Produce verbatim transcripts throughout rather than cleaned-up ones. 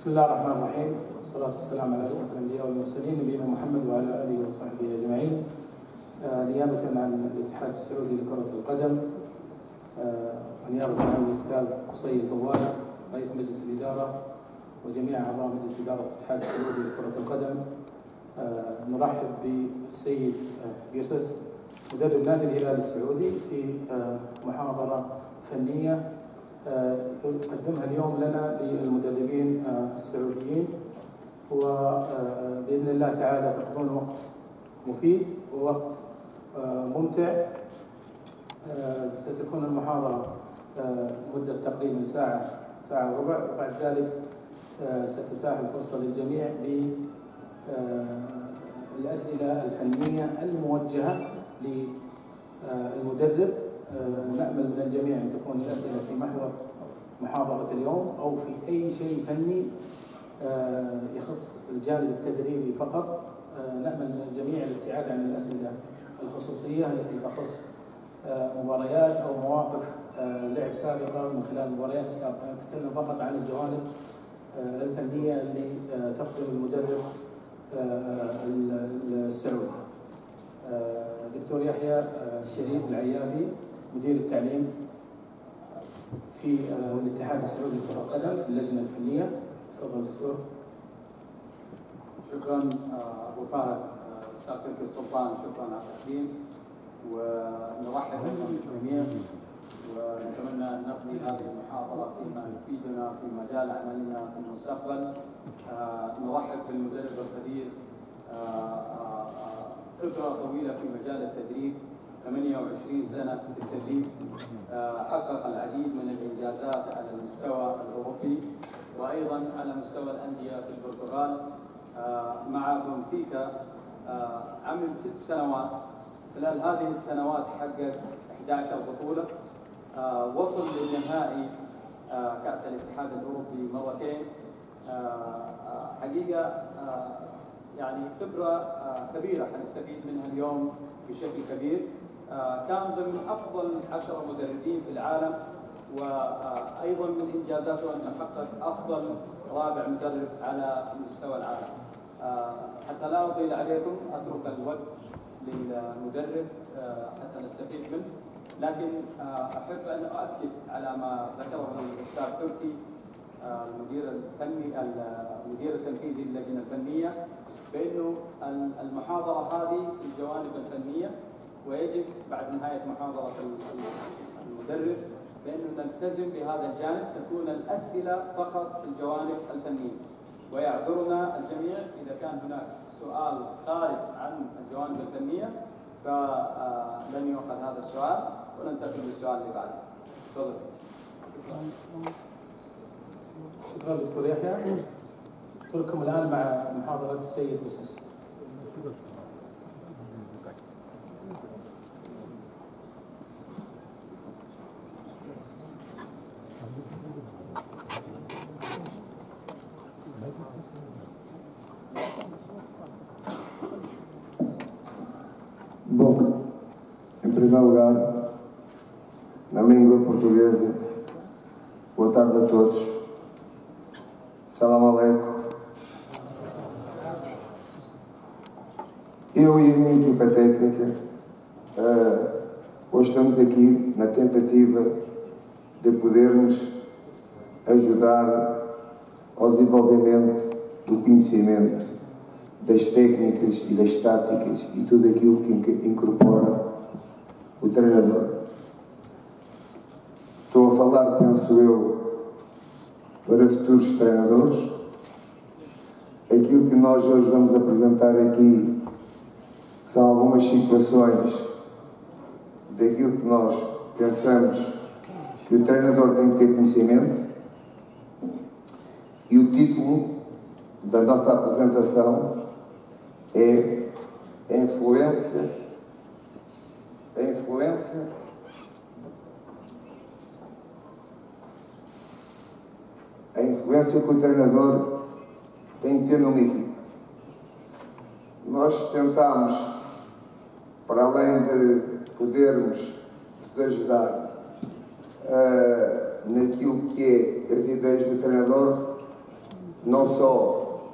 بسم الله الرحمن الرحيم، والصلاة والسلام على أشرف الأنبياء والمرسلين نبينا محمد وعلى آله وصحبه أجمعين. آه نيابة عن الاتحاد السعودي لكرة القدم، آه ونيابة عن الأستاذ قصي الفوالة رئيس مجلس الإدارة وجميع أعضاء مجلس إدارة الاتحاد السعودي لكرة القدم، آه نرحب بالسيد آه يوسف مدرب نادي الهلال السعودي في آه محاضرة فنية يقدمها اليوم لنا للمدربين السعوديين، وبإذن الله تعالى تقضون وقت مفيد ووقت ممتع. ستكون المحاضرة مدة تقريبا ساعة ساعة وربع، وبعد ذلك ستتاح الفرصة للجميع بالأسئلة الفنية الموجهة للمدرب. ونأمل من الجميع أن تكون الأسئلة في محور محاضرة اليوم أو في أي شيء فني يخص الجانب التدريبي فقط. نأمل من الجميع الابتعاد عن الأسئلة الخصوصية التي تخص مباريات أو مواقف لعب سابقة من خلال المباريات السابقة. نتكلم فقط عن الجوانب الفنية اللي تخدم المدرب السعودي. دكتور يحيى الشريف العيافي مدير التعليم في الاتحاد السعودي لكرة القدم في اللجنة الفنية. تفضل دكتور. شكرا ابو فهد، استاذ تركي السلطان، شكرا على التقديم، ونرحب بكم بالجميع ونتمنى ان نقضي هذه المحاضره فيما يفيدنا في مجال عملنا في المستقبل. نرحب بالمدرب الخبير، خبره طويله في مجال التدريب، ثمانية وعشرين سنة في التدريب، حقق العديد من الإنجازات على المستوى الأوروبي وأيضا على مستوى الأندية في البرتغال. مع بنفيكا عمل ست سنوات، خلال هذه السنوات حقق إحدى عشرة بطولة، وصل للنهائي كأس الاتحاد الأوروبي مرتين. حقيقة يعني خبرة كبيرة حنستفيد منها اليوم بشكل كبير. كان ضمن أفضل عشرة مدربين في العالم، وأيضا من إنجازاته أنه حقق أفضل رابع مدرب على مستوى العالم. حتى لا أطيل عليكم أترك الوقت للمدرب حتى نستفيد منه، لكن أحب أن أؤكد على ما ذكره الأستاذ تركي المدير الفني المدير التنفيذي للجنة الفنية، بأنه المحاضرة هذه في الجوانب الفنية، ويجب بعد نهاية محاضرة المدرب بأنه نلتزم بهذا الجانب، تكون الأسئلة فقط في الجوانب الفنية. ويعذرنا الجميع إذا كان هناك سؤال خارج عن الجوانب الفنية فلن يؤخذ هذا السؤال وننتقل للسؤال اللي بعده. تفضل. شكرا دكتور يحيى. أترككم الآن مع محاضرة السيد يوسف. Bom, em primeiro lugar, na língua portuguesa, boa tarde a todos. Salam aleikum. Eu e a minha equipa técnica uh, hoje estamos aqui na tentativa de podermos ajudar ao desenvolvimento do conhecimento, das técnicas e das táticas e tudo aquilo que incorpora o treinador. Estou a falar, penso eu, para futuros treinadores. Aquilo que nós hoje vamos apresentar aqui são algumas situações daquilo que nós pensamos que o treinador tem que ter conhecimento, e o título da nossa apresentação é a influência, a influência a influência que o treinador tem que ter numa equipe. Nós tentamos, para além de podermos vos ajudar uh, naquilo que é as ideias do treinador, não só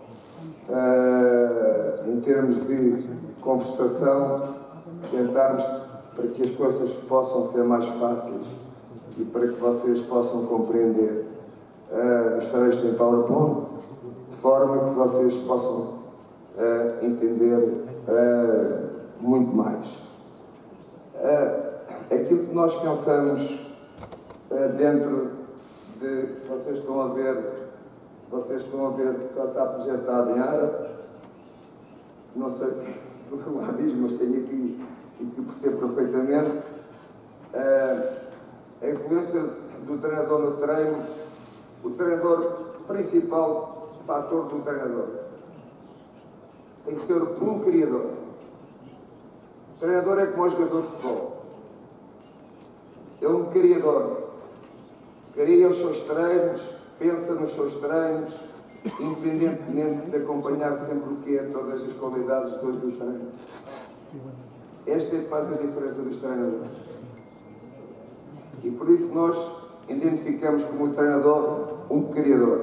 uh, em termos de conversação, tentarmos para que as coisas possam ser mais fáceis e para que vocês possam compreender. Uh, os textos em PowerPoint, de forma que vocês possam uh, entender uh, muito mais. Uh, aquilo que nós pensamos uh, dentro de, vocês estão a ver, vocês estão a ver que está projetado em árabe, não sei o que lá diz, mas tenho aqui e que percebo perfeitamente. Uh, a influência do treinador no treino, o treinador, principal fator do treinador, tem que ser um criador. O treinador é como o jogador de futebol. É um criador. Cria os seus treinos, pensa nos seus treinos, independentemente de acompanhar sempre o que é todas as qualidades do treino. Esta é que faz a diferença dos treinadores. E por isso nós identificamos como o treinador um criador.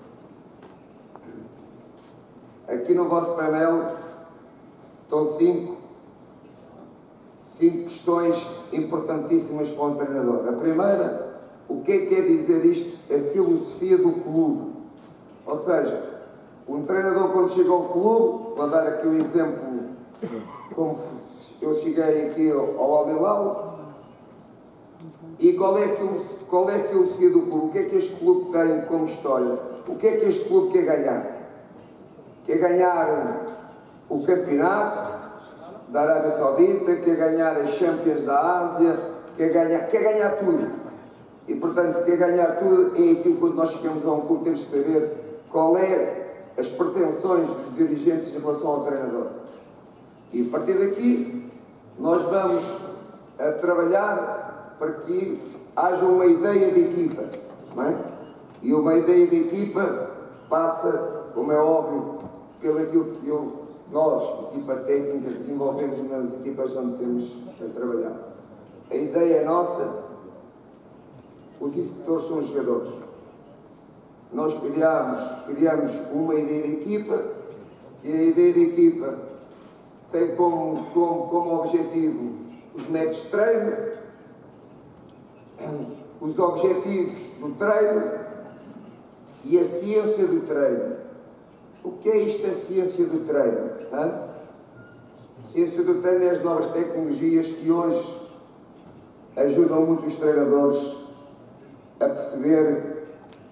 Aqui no vosso painel estão cinco, cinco questões importantíssimas para um treinador. A primeira, o que é que quer dizer isto? A filosofia do clube. Ou seja, um treinador quando chega ao clube, vou dar aqui um exemplo, como eu cheguei aqui ao Al Hilal, e qual é, a qual é a filosofia do clube? O que é que este clube tem como história? O que é que este clube quer ganhar? Quer ganhar o campeonato da Arábia Saudita, quer ganhar as Champions da Ásia, quer ganhar, quer ganhar tudo. E portanto, se quer ganhar tudo, é aquilo que quando nós chegamos a um clube temos de saber qual é as pretensões dos dirigentes em relação ao treinador. E a partir daqui, nós vamos a trabalhar para que haja uma ideia de equipa, não é? E uma ideia de equipa passa, como é óbvio, pelo aquilo que eu, nós, equipa técnica, desenvolvemos nas equipas onde temos a trabalhar. A ideia é nossa, os executores são os jogadores. Nós criamos, criamos uma ideia de equipa, que a ideia de equipa tem como, como, como objetivo os métodos de treino, os objetivos do treino e a ciência do treino. O que é isto, a ciência do treino? Hã? A ciência do treino é as novas tecnologias que hoje ajudam muito os treinadores a perceber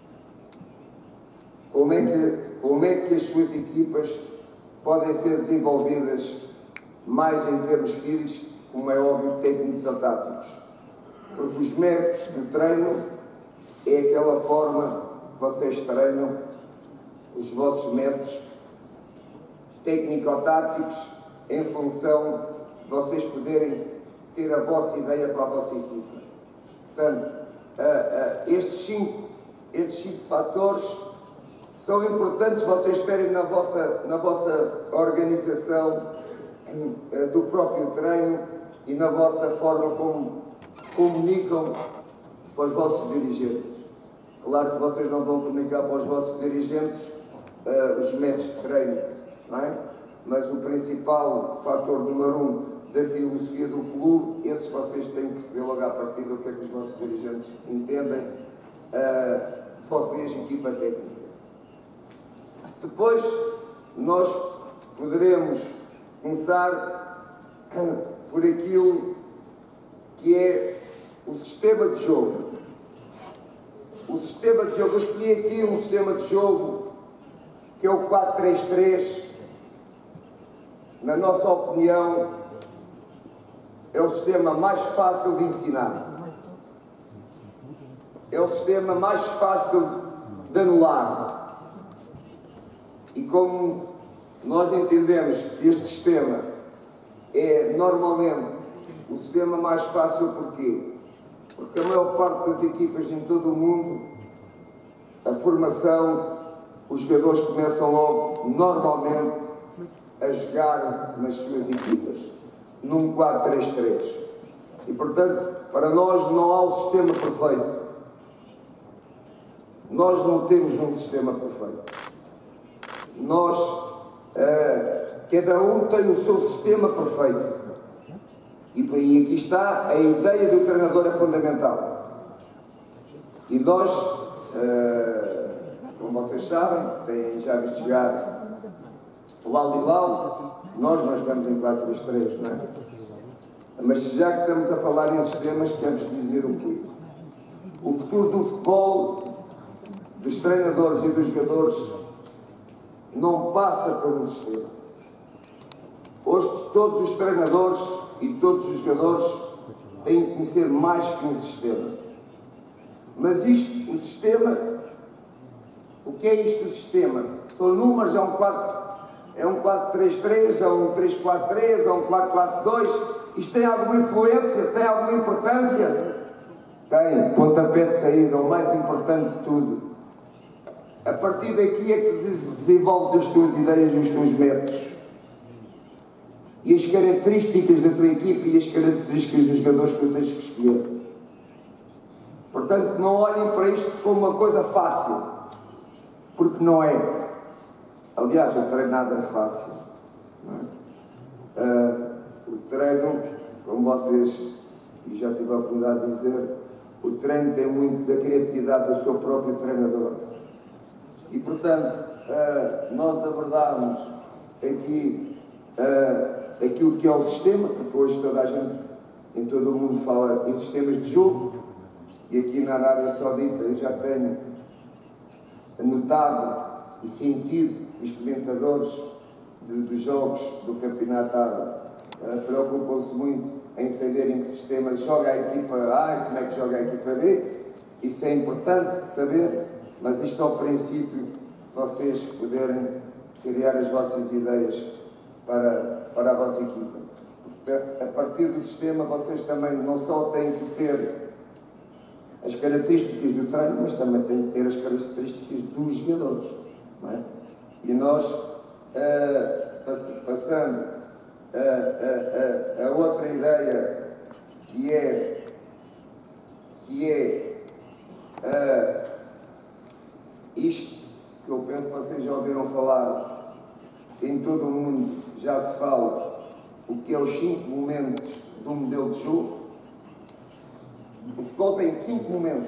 como é que, como é que as suas equipas podem ser desenvolvidas mais em termos físicos, como é óbvio, técnicos ou táticos. Porque os métodos do treino é aquela forma que vocês treinam os vossos métodos técnico-táticos em função de vocês poderem ter a vossa ideia para a vossa equipa. Portanto, uh, uh, estes, cinco, estes cinco fatores são importantes vocês terem na vossa, na vossa organização uh, do próprio treino e na vossa forma como comunicam para os vossos dirigentes. Claro que vocês não vão comunicar para os vossos dirigentes uh, os métodos de treino, não é? Mas o principal fator número um da filosofia do clube, esses vocês têm que perceber logo à partida o que é que os vossos dirigentes entendem uh, de vocês, equipa técnica. Depois, nós poderemos começar por aquilo que é o sistema de jogo. O sistema de jogo, eu escolhi aqui um sistema de jogo que é o quatro três três. Na nossa opinião, é o sistema mais fácil de ensinar. É o sistema mais fácil de anular. E como nós entendemos que este sistema é normalmente o sistema mais fácil, porquê? Porque a maior parte das equipas em todo o mundo, a formação, os jogadores começam logo, normalmente, a jogar nas suas equipas, num quatro três três. E, portanto, para nós não há o sistema perfeito. Nós não temos um sistema perfeito. nós, uh, cada um tem o seu sistema perfeito. E aqui está, a ideia do treinador é fundamental. E nós, uh, como vocês sabem, têm já visto jogar o Al-Hilal, nós, nós jogamos em quatro dois três, não é? Mas já que estamos a falar em sistemas, queremos dizer o quê? O futuro do futebol, dos treinadores e dos jogadores, não passa pelo sistema. Hoje todos os treinadores e todos os jogadores têm que conhecer mais que um sistema. Mas isto, o sistema, o que é isto do sistema? São números, é um quatro, é um quatro três três, é um três quatro três, é um quatro quatro dois. Isto tem alguma influência? Tem alguma importância? Tem. Pontapé de saída, o mais importante de tudo. A partir daqui é que tu desenvolves as tuas ideias e os teus métodos. E as características da tua equipe e as características dos jogadores que tu tens que escolher. Portanto, não olhem para isto como uma coisa fácil. Porque não é. Aliás, o treino nada é fácil. Não é? Uh, o treino, como vocês, e já tive a oportunidade de dizer, o treino tem muito da criatividade do seu próprio treinador. E, portanto, uh, nós abordámos aqui uh, aquilo que é o sistema, porque hoje toda a gente, em todo o mundo, fala em sistemas de jogo, e aqui na Arábia Saudita eu já tenho notado e sentido os comentadores de, dos jogos do Campeonato Árabe uh, preocupam-se muito em saber em que sistema joga a equipa A e como é que joga a equipa B. Isso é importante saber, mas isto ao princípio vocês poderem criar as vossas ideias para, para a vossa equipa. A partir do sistema vocês também não só têm que ter as características do treino, mas também têm que ter as características dos jogadores. Não é? E nós, uh, passando a, a, a, a outra ideia, que é, que é uh, isto que eu penso que vocês já ouviram falar, em todo o mundo já se fala, o que é os cinco momentos do modelo de jogo. O futebol tem cinco momentos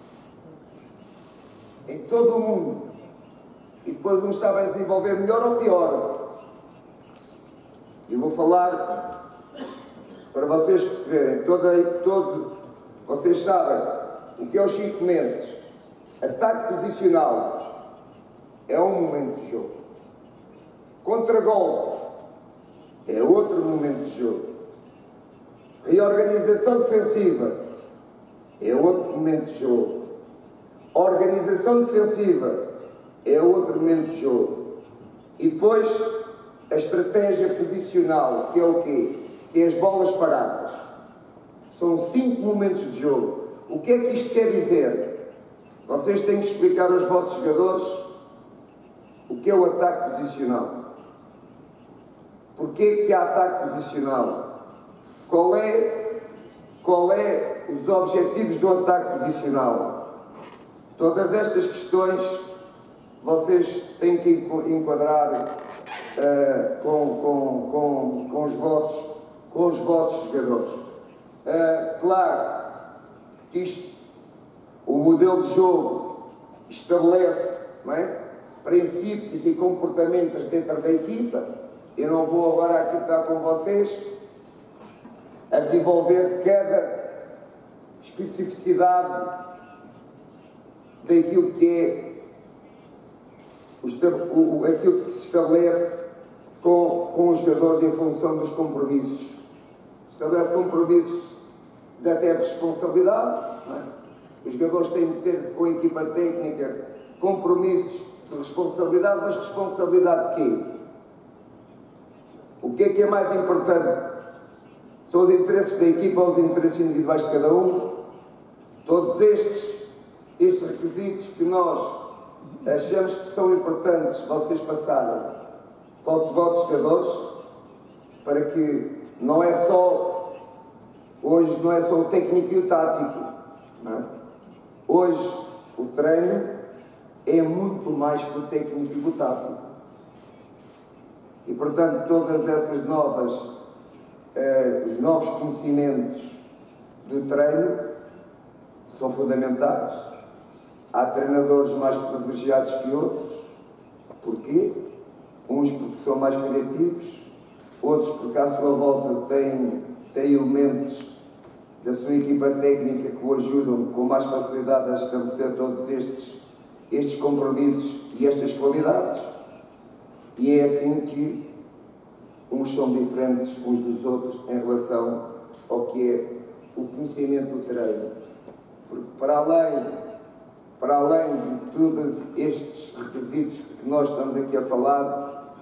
em todo o mundo, e depois uns sabem desenvolver melhor ou pior. Eu vou falar para vocês perceberem. Todo, todo, vocês sabem o que é os cinco momentos. Ataque posicional é um momento de jogo. Contra-golpe é outro momento de jogo. Reorganização defensiva é outro momento de jogo. Organização defensiva é outro momento de jogo. E depois a estratégia posicional, que é o quê? Que é as bolas paradas. São cinco momentos de jogo. O que é que isto quer dizer? Vocês têm que explicar aos vossos jogadores o que é o ataque posicional. Porquê que há ataque posicional? Qual é, qual é os objetivos do ataque posicional? Todas estas questões vocês têm que enquadrar uh, com, com, com, com, os vossos, com os vossos jogadores. Uh, claro que isto, o modelo de jogo estabelece, não é, princípios e comportamentos dentro da equipa. Eu não vou agora aqui estar com vocês a desenvolver cada especificidade daquilo que é o, o, aquilo que se estabelece com, com os jogadores em função dos compromissos. Estabelece compromissos de até de responsabilidade, não é? Os jogadores têm de ter com a equipa técnica compromissos de responsabilidade, mas responsabilidade de quê? O que é que é mais importante? São os interesses da equipa ou os interesses individuais de cada um? Todos estes, estes requisitos que nós achamos que são importantes vocês passarem para os vossos jogadores, para que não é só, hoje não é só o técnico e o tático, não é? Hoje o treino é muito mais que o técnico e o tático. E, portanto, todas essas novas, eh, os novos conhecimentos do treino são fundamentais. Há treinadores mais privilegiados que outros. Porquê? Uns porque são mais criativos, outros porque à sua volta têm, têm elementos da sua equipa técnica que o ajudam com mais facilidade a estabelecer todos estes, estes compromissos e estas qualidades. E é assim que uns são diferentes uns dos outros em relação ao que é o conhecimento do treino. Porque para além, para além de todos estes requisitos que nós estamos aqui a falar,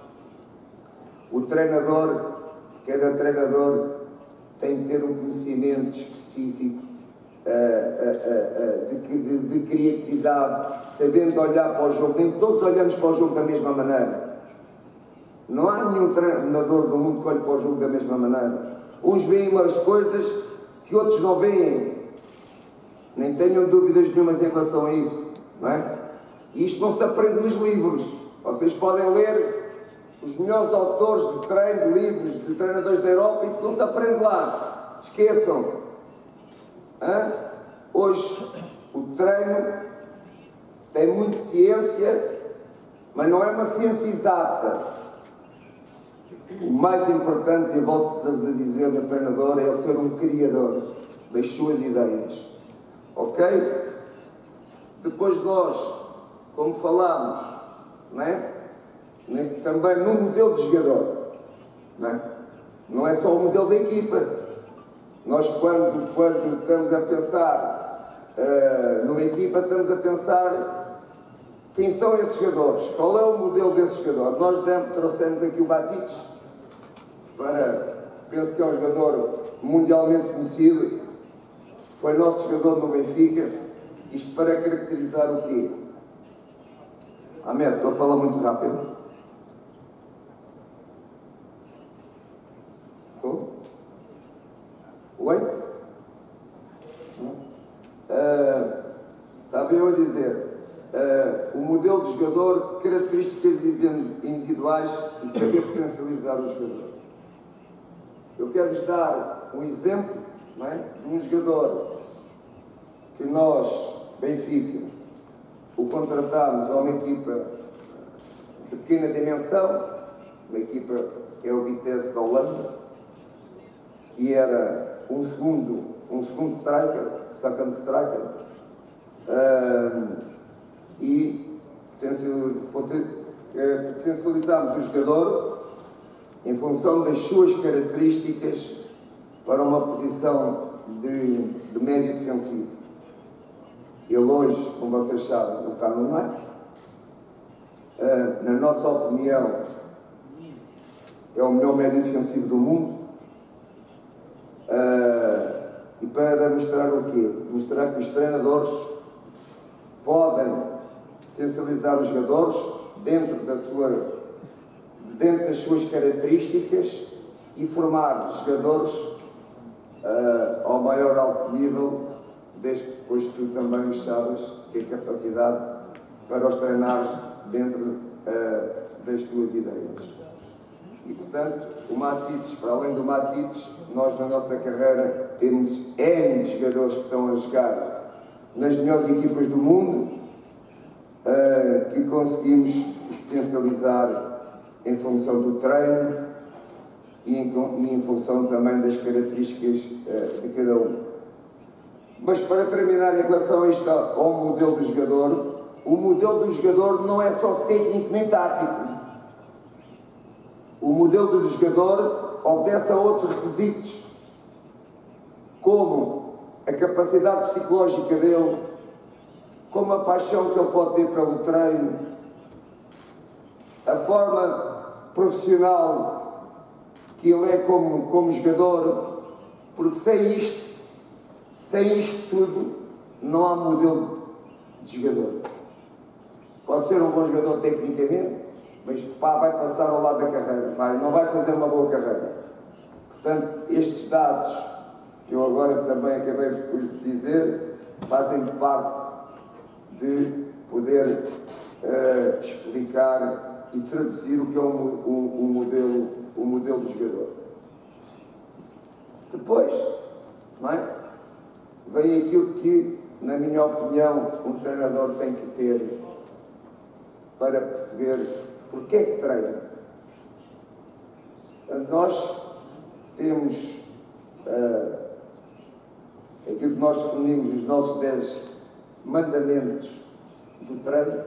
o treinador, cada treinador tem que ter um conhecimento específico uh, uh, uh, de, de, de criatividade, sabendo olhar para o jogo. Nem todos olhamos para o jogo da mesma maneira. Não há nenhum treinador do mundo que olhe para o jogo da mesma maneira. Uns veem umas coisas que outros não veem. Nem tenham dúvidas nenhumas em relação a isso. Não é? E isto não se aprende nos livros. Vocês podem ler os melhores autores de treino, de livros, de treinadores da Europa, isso não se aprende lá. Esqueçam. Hã? Hoje, o treino tem muita ciência, mas não é uma ciência exata. O mais importante, e volto-vos a dizer, no treinador, é ele ser um criador das suas ideias. Ok? Depois nós, como falámos, não é? Também no modelo de jogador, não é? Não é só o modelo da equipa. Nós, quando, quando estamos a pensar uh, numa equipa, estamos a pensar quem são esses jogadores, qual é o modelo desses jogadores. Nós trouxemos aqui o Matites, para, penso que é um jogador mundialmente conhecido, foi nosso jogador no Benfica, isto para caracterizar o quê? Ahmed, estou a falar muito rápido. Oi? Uh, estava eu a dizer, uh, o modelo de jogador, características individuais e saber potencializar o jogador. Eu quero-vos dar um exemplo, não é, de um jogador que nós, Benfica, o contratámos a uma equipa de pequena dimensão, uma equipa que é o Vitesse da Holanda, que era um segundo, um segundo striker, second striker, uh, e potencializámos o jogador em função das suas características para uma posição de, de médio defensivo. Ele hoje, como vocês sabem, ele está no meio. Uh, na nossa opinião, é o melhor médio defensivo do mundo. Uh, e para mostrar o quê? Mostrar que os treinadores podem potencializar os jogadores dentro, da sua, dentro das suas características e formar jogadores uh, ao maior alto nível, desde que depois tu também os sabes que a capacidade para os treinares dentro uh, das tuas ideias. E, portanto, o Matites, para além do Matites, nós na nossa carreira temos N jogadores que estão a jogar nas melhores equipas do mundo, uh, que conseguimos os potencializar em função do treino e em, e em função também das características uh, de cada um. Mas para terminar, em relação a isto, ao modelo do jogador, o modelo do jogador não é só técnico nem tático. O modelo do jogador obedece a outros requisitos, como a capacidade psicológica dele, como a paixão que ele pode ter pelo treino, a forma profissional que ele é como, como jogador, porque sem isto, sem isto tudo, não há modelo de jogador. Pode ser um bom jogador tecnicamente, mas pá, vai passar ao lado da carreira, vai, não vai fazer uma boa carreira. Portanto, estes dados, que eu agora também acabei por dizer, fazem parte de poder uh, explicar e traduzir o que é o, o, o, modelo, o modelo do jogador. Depois, não é? Vem aquilo que, na minha opinião, um treinador tem que ter para perceber porque é que treina. Nós temos uh, aquilo que nós definimos, os nossos dez mandamentos do treino.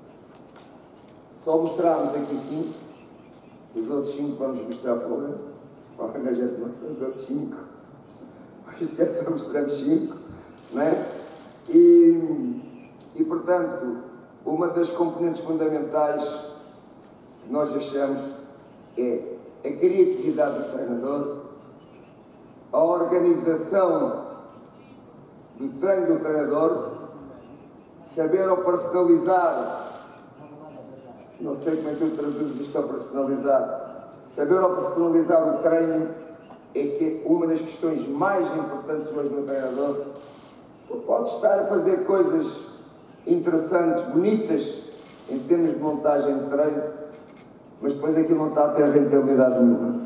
Só mostramos aqui cinco, os outros cinco vamos mostrar para o ano. Para a gente mostra os outros cinco. Hoje só mostramos cinco, não é? E, e, portanto, uma das componentes fundamentais que nós achamos é a criatividade do treinador, a organização do treino do treinador, saber operacionalizar, não sei como é que eu traduzo isto, operacionalizar, saber operacionalizar o treino é que é uma das questões mais importantes hoje no treinador. Tu podes estar a fazer coisas interessantes, bonitas, em termos de montagem de treino, mas depois aquilo não está a ter rentabilidade nenhuma.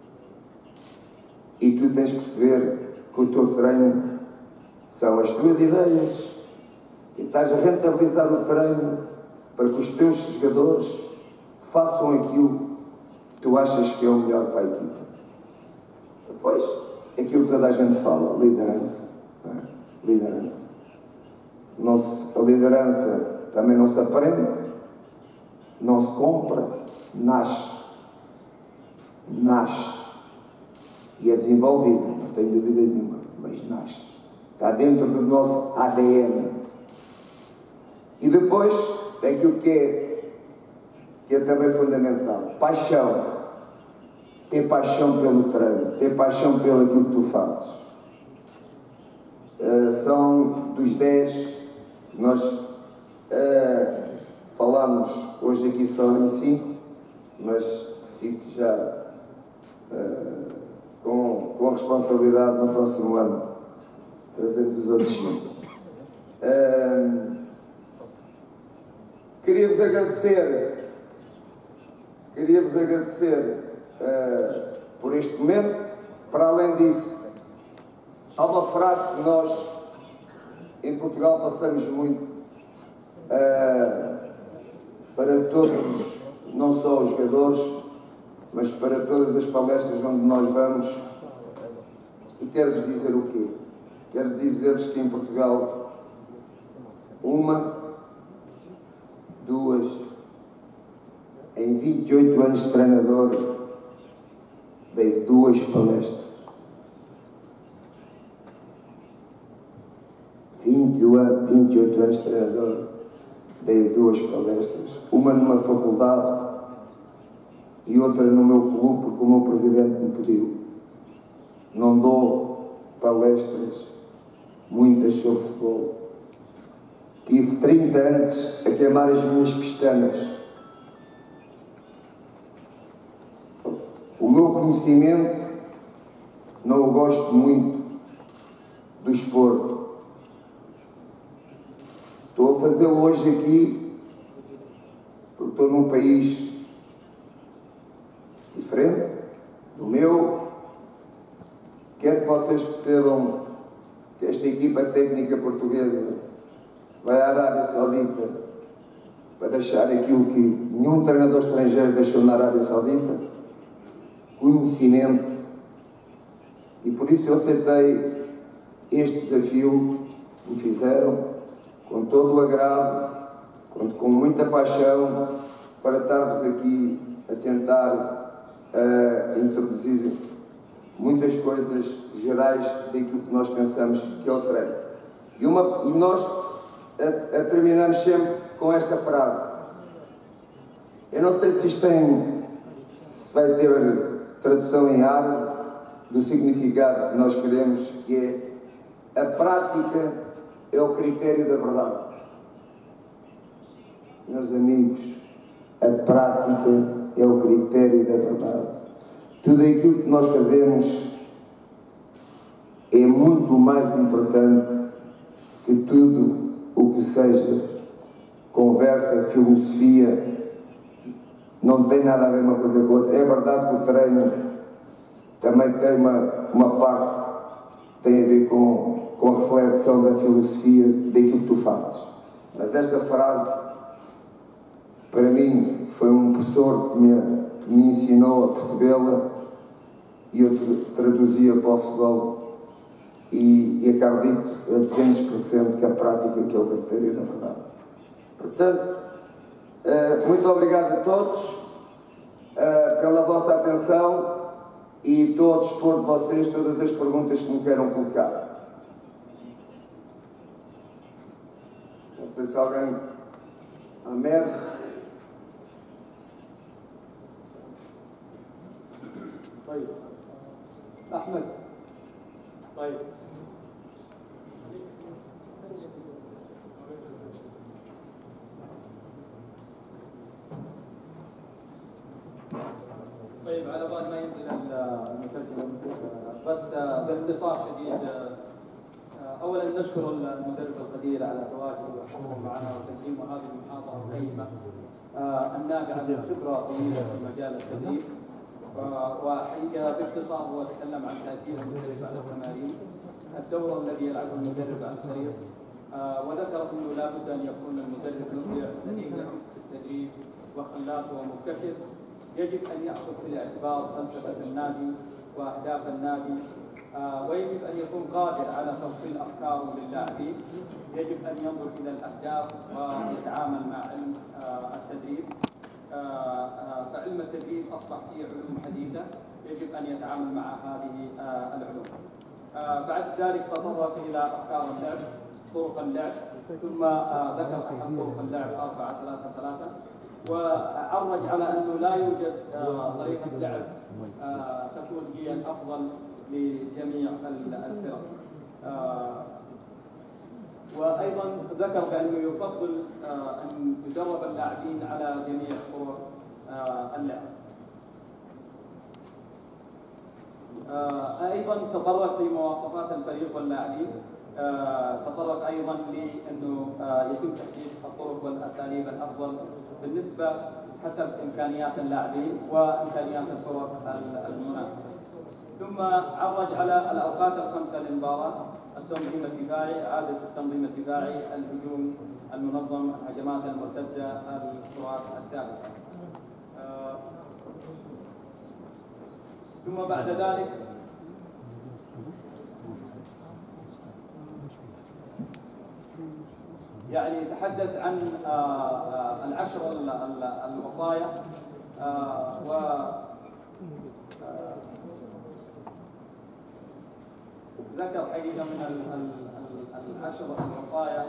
E tu tens que perceber que o teu treino são as tuas ideias e estás a rentabilizar o treino para que os teus jogadores façam aquilo que tu achas que é o melhor para a equipa. Depois, aquilo que toda a gente fala, liderança. Não é? Liderança. Não, a liderança também não se aprende, não se compra, nasce. Nasce. E é desenvolvida, não tenho dúvida nenhuma, mas nasce. Está dentro do nosso A D N. E depois, aquilo que é, que é também fundamental, paixão. Ter paixão pelo treino, ter paixão pelo aquilo que tu fazes. Uh, são dos dez que nós uh, falamos hoje aqui só em cinco, mas fico já uh, com, com a responsabilidade no próximo ano trazendo os outros cinco. Uh, queria-vos agradecer, queria-vos agradecer uh, por este momento. Para além disso, há uma frase que nós em Portugal passamos muito uh, para todos, não só os jogadores, mas para todas as palestras onde nós vamos, e quero-vos dizer o quê? Quero dizer-vos que em Portugal, uma, duas, em vinte e oito anos de treinador, dei duas palestras. vinte e oito anos de treinador, dei duas palestras. Uma numa faculdade e outra no meu clube, porque o meu presidente me pediu. Não dou palestras, muitas sobre futebol. Tive trinta anos a queimar as minhas pestanas. O meu conhecimento não o gosto muito do esporte. Estou a fazê-lo hoje aqui porque estou num país diferente do meu. Quero que vocês percebam que esta equipa técnica portuguesa vai à Arábia Saudita para deixar aquilo que nenhum treinador estrangeiro deixou na Arábia Saudita: conhecimento. E por isso eu aceitei este desafio que me fizeram com todo o agrado, com, com muita paixão, para estar-vos aqui a tentar uh, introduzir muitas coisas gerais daquilo que nós pensamos que é o treino. E, uma, e nós a, a terminamos sempre com esta frase. Eu não sei se isto tem, se vai ter tradução em árabe do significado que nós queremos, que é: a prática é o critério da verdade. Meus amigos, a prática é o critério da verdade. Tudo aquilo que nós fazemos é muito mais importante que tudo o que seja conversa, filosofia, não tem nada a ver uma coisa com a outra. É verdade que o treino também tem uma, uma parte que tem a ver com, com a reflexão da filosofia daquilo que tu fazes. Mas esta frase, para mim, foi um professor que me, me ensinou a percebê-la e eu traduzia para o futebol e, e acredito a duzentos por cento que a prática que é o verdadeiro na verdade. Portanto, uh, muito obrigado a todos uh, pela vossa atenção e estou ao dispor de vocês todas as perguntas que me queiram colocar. Não sei se alguém... Ahmed? طيب أحمد طيب طيب على بال ما ينزل المترجم بس باختصار شديد اولا نشكر المدرب القدير على تواجده وحضوره معنا وتنظيم هذه المحاضره القيمه النابعه من خبره طويله في مجال التدريب. وحقيقه باختصار هو تكلم عن تاثير المدرب على التمارين، الدور الذي يلعبه المدرب على الفريق، وذكر انه لا بد ان يكون المدرب مبدع لديه عمق في التدريب وخلاق ومبتكر. يجب ان ياخذ في الاعتبار فلسفه النادي واهداف النادي، ويجب ان يكون قادر على توصيل افكاره للاعبين. يجب ان ينظر الى الاهداف ويتعامل مع علم التدريب، فعلم التدريب اصبح فيه علوم حديثه يجب ان يتعامل مع هذه العلوم. بعد ذلك تطرق الى افكار اللعب، طرق اللعب، ثم ذكر احد طرق اللعب أربعة ثلاثة ثلاثة، وعرج على انه لا يوجد طريقه لعب تكون هي الافضل لجميع الفرق. وايضا ذكر بانه يفضل ان يدرب اللاعبين على جميع طرق اللعب. ايضا تطرق لمواصفات الفريق واللاعبين، تطرق ايضا لانه يتم تحديد الطرق والاساليب الافضل بالنسبه حسب امكانيات اللاعبين وامكانيات الفرق المنافسه. ثم عرج على الاوقات الخمسه للمباراه: التنظيم الدفاعي، اعاده التنظيم الدفاعي، الهجوم المنظم، الهجمات المرتده، الكرات الثابته. ثم بعد ذلك يعني تحدث عن العشر الوصايا، و ذكر حقيقة من العشر الوصايا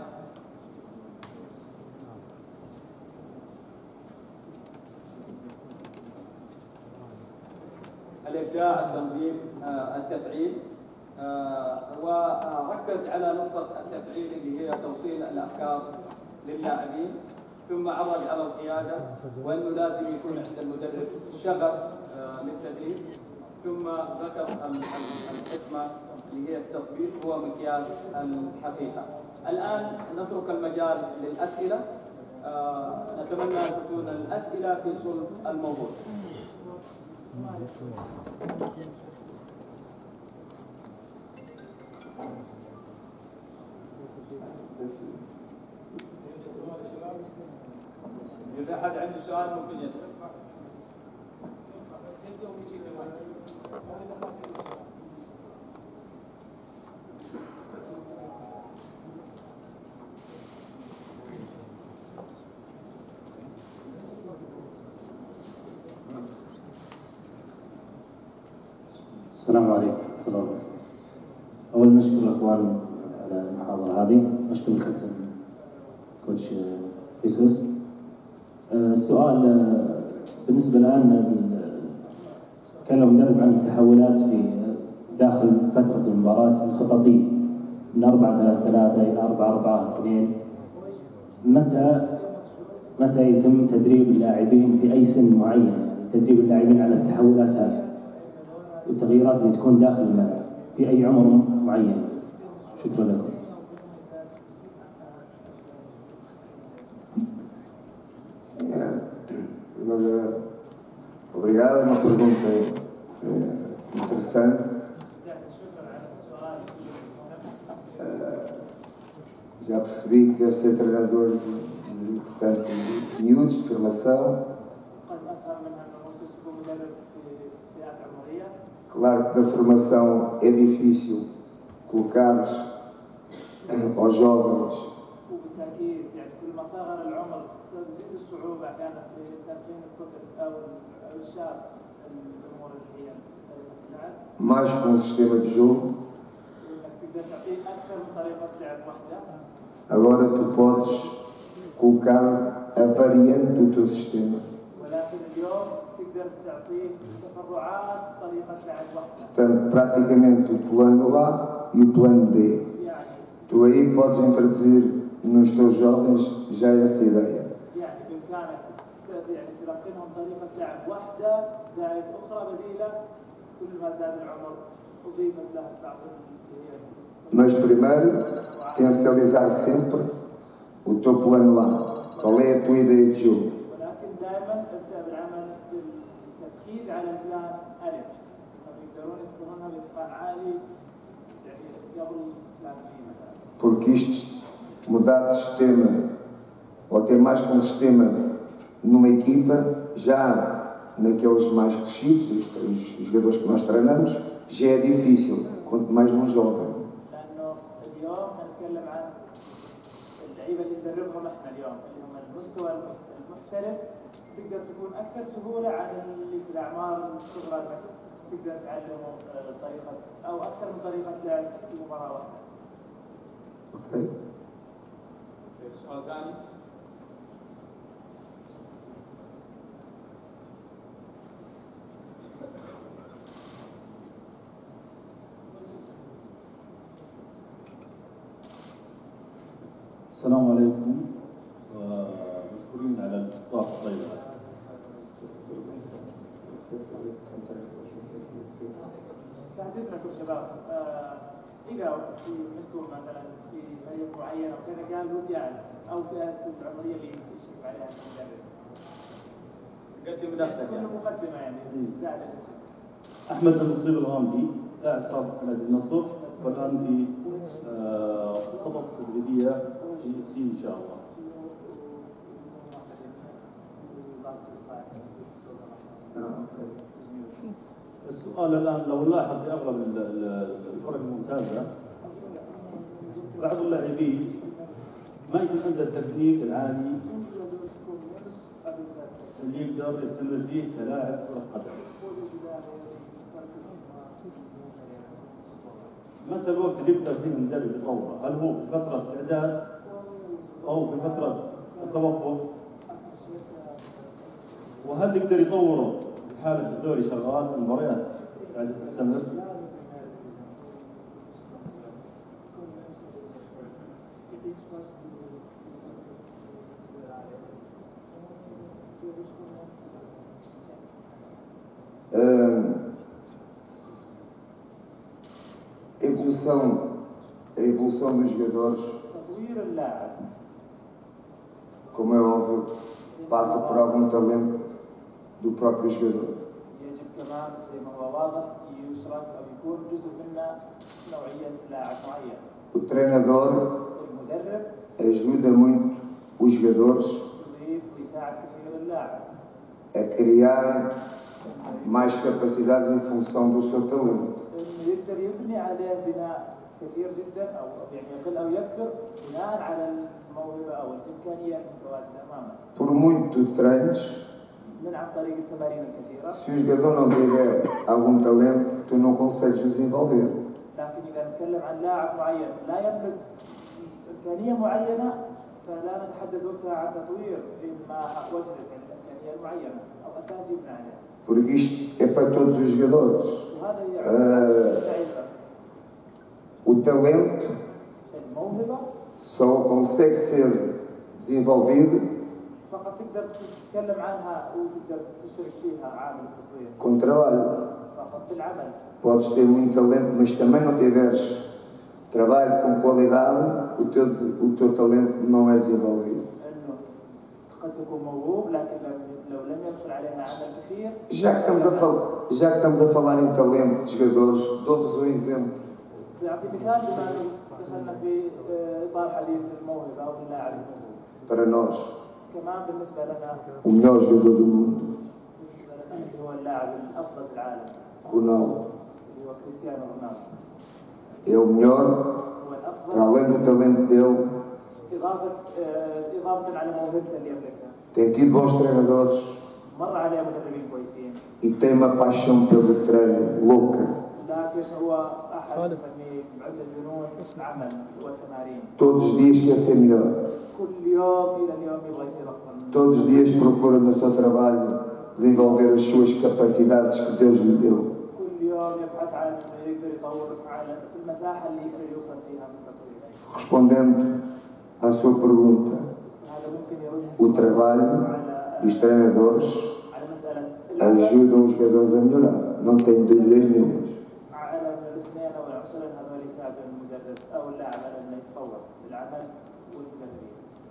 الإبداع، التنظيم، التفعيل، وركز على نقطة التفعيل اللي هي توصيل الأفكار للاعبين. ثم عرج على القيادة وأنه لازم يكون عند المدرب شغف للتدريب. ثم ذكر الحكمة اللي هي التطبيق هو مقياس الحقيقة. الآن نترك المجال للأسئلة، نتمنى أن تكون الأسئلة في صلب الموضوع. إذا أحد عنده سؤال ممكن يسأل. السلام عليكم ورحمة الله وبركاته. أولا نشكر الأخوان على المحاضرة هذه، نشكر الكابتن كوتش خيسوس. السؤال بالنسبة الآن تكلم المدرب عن التحولات في داخل فترة المباراة الخططية من أربعة ثلاثة ثلاثة إلى أربعة أربعة اثنين. متى متى يتم تدريب اللاعبين في أي سن معين، تدريب اللاعبين على التحولات هذه والتغييرات اللي تكون داخل الملعب في أي عمر معين؟ شكرا لكم. Mas, obrigado, uma pergunta é, interessante. Uh, já percebi que deve ser treinador de, de, portanto, de miúdos de formação. Claro que da formação é difícil colocar aos jovens mais com um sistema de jogo. Agora tu podes colocar a variante do teu sistema. Portanto, praticamente o plano A e o plano B. Tu aí podes introduzir nos teus jovens já essa ideia. Mas primeiro, potencializar sempre o teu plano A. Qual é a tua ideia de jogo? Porque isto, mudar de sistema, ou ter mais que um sistema numa equipa, já naqueles mais crescidos, os, os, os jogadores que nós treinamos, já é difícil, quanto mais num jovem. تقدر تكون أكثر سهولة عن اللي في الأعمار الصغرى تقدر تعلمه طريقة أو أكثر من طريقة لعب في مباراة واحدة. أوكي. سؤال ثاني؟ السلام عليكم ومشكورين على الاستضافة الطيبة. تحديثنا شباب إذا في مذكور مثلا في فريق معين أو كذا قال ودي يعني أو فئة العمرية اللي يشرف عليها المدرب. قدم نفسك يعني. مقدمة يعني زائد الاسم. أحمد النصيب الغامدي لاعب سابق نادي النصر والآن في خطط تدريبية في سي إن شاء الله. السؤال الآن لو نلاحظ في أغلب الفرق الممتازة بعض اللاعبين ما يكون عنده التكنيك العالي اللي يقدر يستمر فيه كلاعب كرة قدم. متى الوقت اللي يقدر فيه المدرب يطوره؟ هل هو في فترة إعداد أو في فترة التوقف؟ وهل يقدر يطوره في حالة الدوري شغال المباريات قاعدة تستمر؟ A evolução, a evolução dos jogadores, como é óbvio, passa por algum talento do próprio jogador. O treinador ajuda muito os jogadores a criar mais capacidades em função do seu talento. كثير جدا او يعني يقل او يكثر بناء على الموهبه او الامكانيات المتواجده امامه. Por muito treines, من عن طريق التمارين الكثيره. Se o jogador não tiver algum talento, tu não consegues desenvolver. لكن اذا نتكلم عن لاعب معين لا يملك امكانيه معينه فلا نتحدث وقتها عن تطوير ما وجدت الامكانيه المعينه او اساس يبنى عليه. Porque isto é para todos os jogadores. وهذا يعني O talento só consegue ser desenvolvido com trabalho. Podes ter muito talento, mas também não tiveres trabalho com qualidade, o teu, o teu talento não é desenvolvido. Já que estamos a, fal... Já que estamos a falar em talento de jogadores, dou-vos um exemplo. بيعطي مثال بما دخلنا في اطار حديث الموهبه او اللاعب الموهوب. Para nós, كمان بالنسبه لنا o melhor jogador do mundo, بالنسبه لنا اللي هو اللاعب الافضل في العالم Ronaldo, اللي هو كريستيانو رونالدو. é o melhor, هو para الافضل além do talento dele, اضافه اضافه على موهبته اللي يملكها. tem tido bons treinadores مر عليه مدربين كويسين. e tem uma paixão pelo treino louca. لكن هو احد يعني عنده جنون العمل والتمارين. Todos os dias quer ser melhor. كل يوم الى اليوم يبغى يصير افضل. Todos os dias procura no seu trabalho desenvolver as suas capacidades que Deus lhe deu. كل يوم يبحث عن يقدر يطور على في المساحه اللي يقدر يوصل فيها من التطوير. Respondendo à sua pergunta, هذا ممكن يرد o trabalho dos treinadores على مساله ajuda os jogadores a melhorar, não tenho dúvidas nenhumas. على الاثنين او العنصرين هذول يساعدوا المدرب او اللاعب على انه يتطور في العمل والتدريب.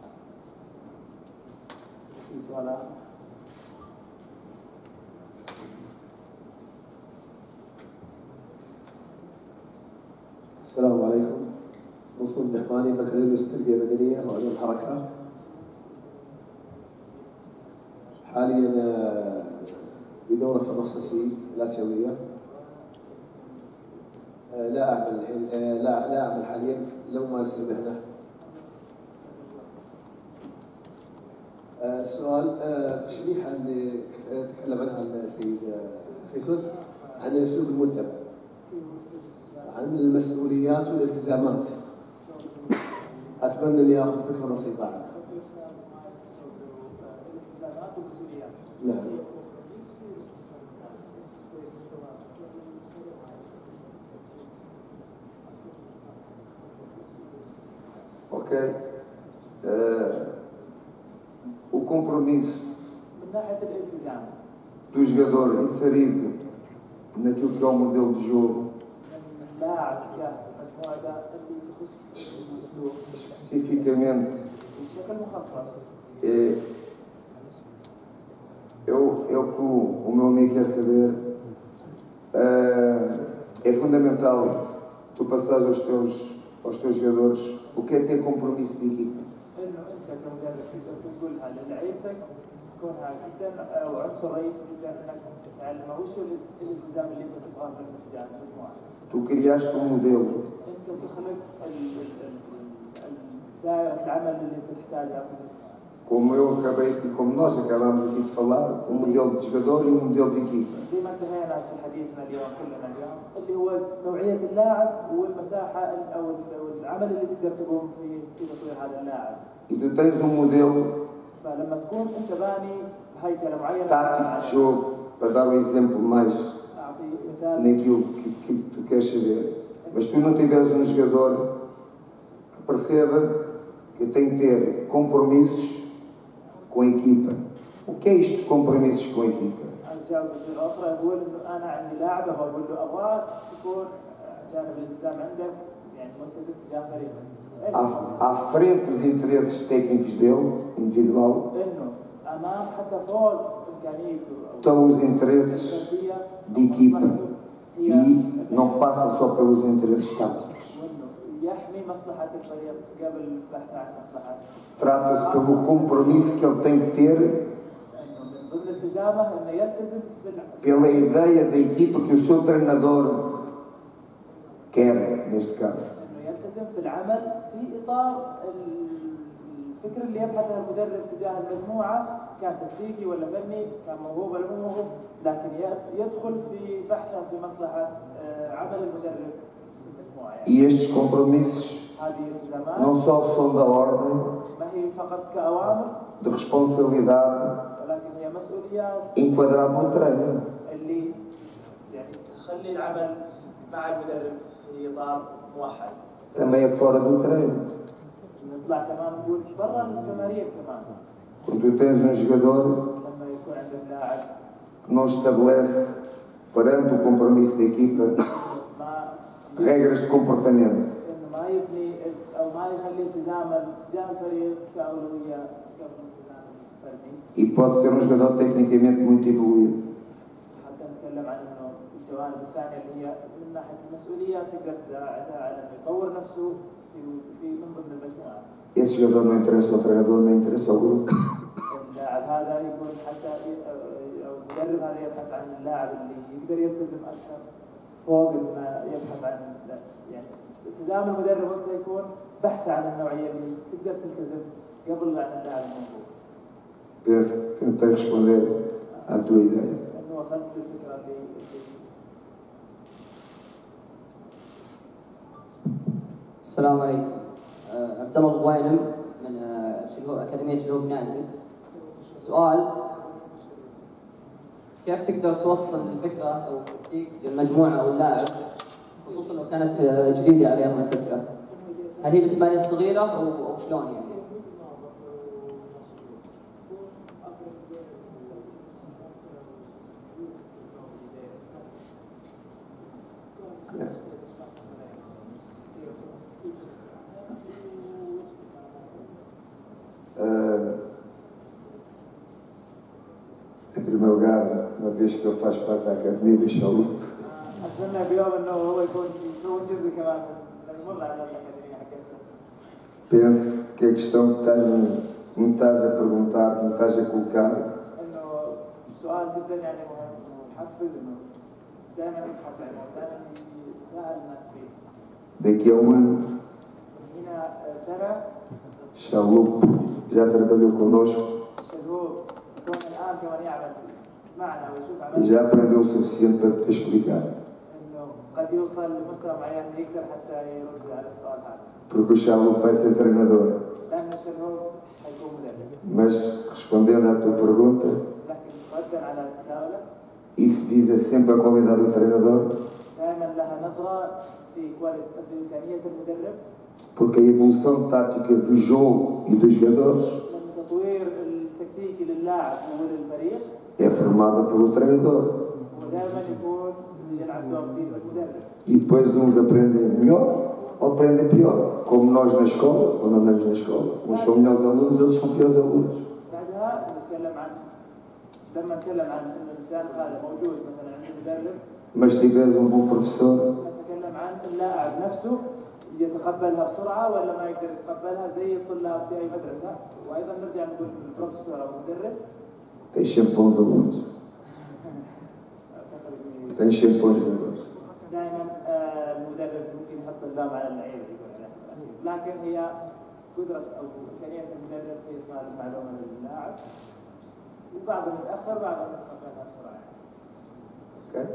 في سؤال آخر؟ السلام عليكم. مصطفى الدحماني، بكالوريوس تربية بدنية وعلوم حركة. حاليا بدورة تخصصي الآسيوية. لا أعمل الحين لا لا أعمل حاليا، لا أمارس المهنة. السؤال في الشريحة اللي تكلم عنها السيد خيسوس عن الأسلوب المتبع، عن المسؤوليات والالتزامات. أتمنى إني آخذ فكرة بسيطة عنها. نعم. Ok. Uh, o compromisso من ناحيه الالتزام do jogador inserido naquilo que é o modelo de jogo, اللاعب تجاه المجموعه اللي تخص الاسلوب especificamente, بشكل مخصص. é, é, o, é o que o, o meu amigo quer saber. Uh, é fundamental tu passares aos teus, aos teus jogadores o que é ter compromisso de equipa. انه انت كمدرب تقدر تقولها للعيبتك كونها جدا او عنصر رئيسي جدا انك تعلمه وش الالتزام اللي انت تبغاه من تجاه المجموعه. Tu criaste um modelo. انت تخلق دائره العمل اللي انت تحتاجها في المجموعه. Como eu acabei aqui, como nós acabamos aqui de falar, um modelo de jogador e um modelo de equipa. زي ما انتهينا في حديثنا اليوم كلنا اليوم اللي هو نوعيه اللاعب والمساحه او العمل اللي تقدر تقوم في في تطوير هذا اللاعب. E tu tens um modelo فلما تكون انت باني هيكله معينه tático de jogo, para dar um exemplo mais اعطي مثال naquilo que, que tu queres saber. Mas tu não tiveres um jogador que perceba que tem que ter compromissos com a equipa. O que é isto de compromissos com a equipa? الجواب بصيغه اخرى يقول انه انا عندي لاعب واقول له ابغاك تكون جانب الالتزام عندك يعني ملتزم تجاه فريقك. À, à frente dos interesses técnicos dele, individual, انه امام حتى فوق امكانيته estão os interesses de equipa e não passa só pelos interesses táticos. يحمي مصلحة الفريق قبل البحث عن مصلحة. Trata-se pelo compromisso que ele tem que ter من ضمن التزامه انه يلتزم pela ideia da equipa que o seu treinador quer, neste caso. انه يلتزم في العمل في اطار الفكر اللي يبحثه المدرب تجاه المجموعة كان تكتيكي ولا فني، كان موهوب ولا مو موهوب، لكن يدخل في بحثه في مصلحة عمل المدرب. E estes compromissos não só são da ordem de responsabilidade enquadrado no treino. Também é fora do treino. Quando tu tens um jogador que não estabelece perante o compromisso da equipa regras de comportamento. E pode ser um jogador tecnicamente muito evoluído. تكلم عن انه الجوانب الثانيه اللي هي من ناحيه المسؤوليه تقدر تساعدها على انه يطور نفسه في في من ضمن المجموعه. Esse jogador não interessa ao treinador, não interessa ao grupo. اللاعب هذا يكون حتى او المدرب هذا يبحث عن اللاعب اللي يقدر يلتزم اكثر فوق ما يبحث عن يعني التزام المدرب وقتها يكون بحث عن النوعيه اللي تقدر تلتزم قبل عن اللاعب الموجود. Penso que tentei responder à tua ideia. انه وصلت للفكره اللي السلام عليكم. عبد الله الغوينم من شلهوب أكاديمية شلهوب نادي. السؤال: كيف تقدر توصل الفكرة أو التكتيك للمجموعة أو اللاعب، خصوصا لو كانت جديدة عليهم الفكرة؟ هل هي بالتباني الصغيرة أو أو شلون يعني؟ Uh, em primeiro lugar, uma vez que ele faz parte da Academia de Xalup, اتمنى بيوم انه هو يكون يكون جزء كمان من يمر على الاكاديميه حقتنا. penso que a questão que estás, me estás a perguntar, me estás a colocar, انه السؤال جدا يعني مهم ومحفز انه دائما يبحث عنه دائما يساعد الناس فيه. daqui a um ano, هنا سنه Xalup já trabalhou connosco شلهوب يكون الان كمان يعمل معنا ويشوف e عمل já aprendeu o suficiente para te explicar. انه قد يوصل لمستوى معين يقدر حتى يرد على السؤال هذا. Porque o Xalup vai ser treinador. لان شلهوب حيكون مدرب. Mas, respondendo à tua pergunta, لكن ردا على تساؤلك، isso visa sempre a qualidade do treinador, دائما لها نظره في كواليتي في امكانيه المدرب. porque a evolução tática do jogo e dos jogadores لأن تطوير التكتيكي للاعب وللفريق é formada pelo treinador. ودائما يكون يلعب دور في المدرب. E depois uns aprendem melhor ou aprendem pior. Como nós na escola, quando andamos na escola. Uns são melhores alunos, outros são piores alunos. بعدها نتكلم عن لما نتكلم عن ان الانسان هذا موجود مثلا عند المدرب. Mas se tiveres um bom professor, نتكلم عن اللاعب نفسه يتقبلها بسرعه ولا ما يقدر يتقبلها زي الطلاب في اي مدرسه. وايضا نرجع نقول البروفيسور او المدرس tens sempre bons alunos. Tens sempre bons jogadores. دائما المدرب ممكن يحط اللام على اللعيبه يقول عليها، لكن هي قدره او امكانيه المدرب في ايصال المعلومه للاعب، وبعضهم يتاخر بعضهم يتقبلها بسرعه. Okay?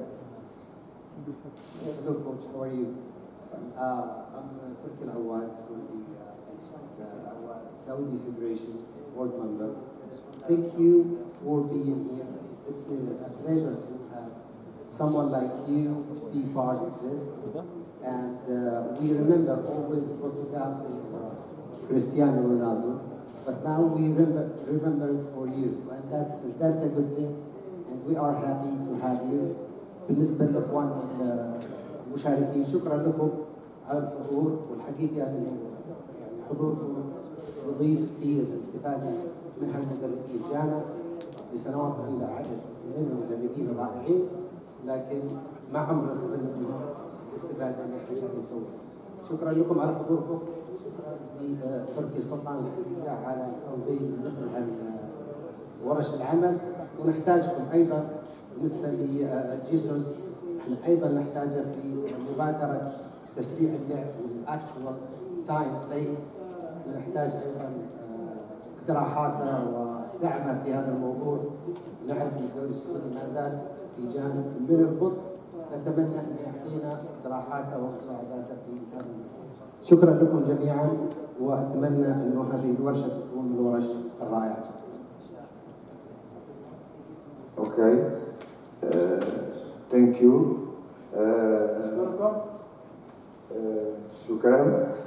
Hello coach, how are you? Uh, I'm uh, Turki Al-Awad from the uh, uh, Saudi Federation board member. Thank you for being here. It's a, a pleasure to have someone like you be part of this. And uh, we remember always Portugal and uh, Cristiano Ronaldo, but now we remember, remember it for you, and that's that's a good thing. And we are happy to have you. بالنسبة لإخوان المشاركين شكرا لكم على الحضور، والحقيقة يعني حضوركم يضيف في الاستفادة من هالمدربين. جانا لسنوات طويلة عدد من المدربين الرائعين، لكن ما عمرنا استفدنا الاستفادة اللي احنا قاعدين نسويها. شكرا لكم على حضوركم، شكرا لتركي سلطان الحقيقة على توضيح مثل ورش العمل، ونحتاجكم أيضا بالنسبة لجيسوس. احنا أيضا نحتاجه في مبادرة تسريع اللعب والأكشوال تايم بلاي. نحتاج أيضا اقتراحاته ودعمه في هذا الموضوع. نعرف أن الدوري السعودي ما زال في جانب من البطء، نتمنى أن يعطينا اقتراحاته ومساعداته في هذا الموضوع. شكرا لكم جميعا، وأتمنى أن هذه الورشة تكون من الورش الرائعة. Okay. Uh, thank you. أشكركم. شكرا.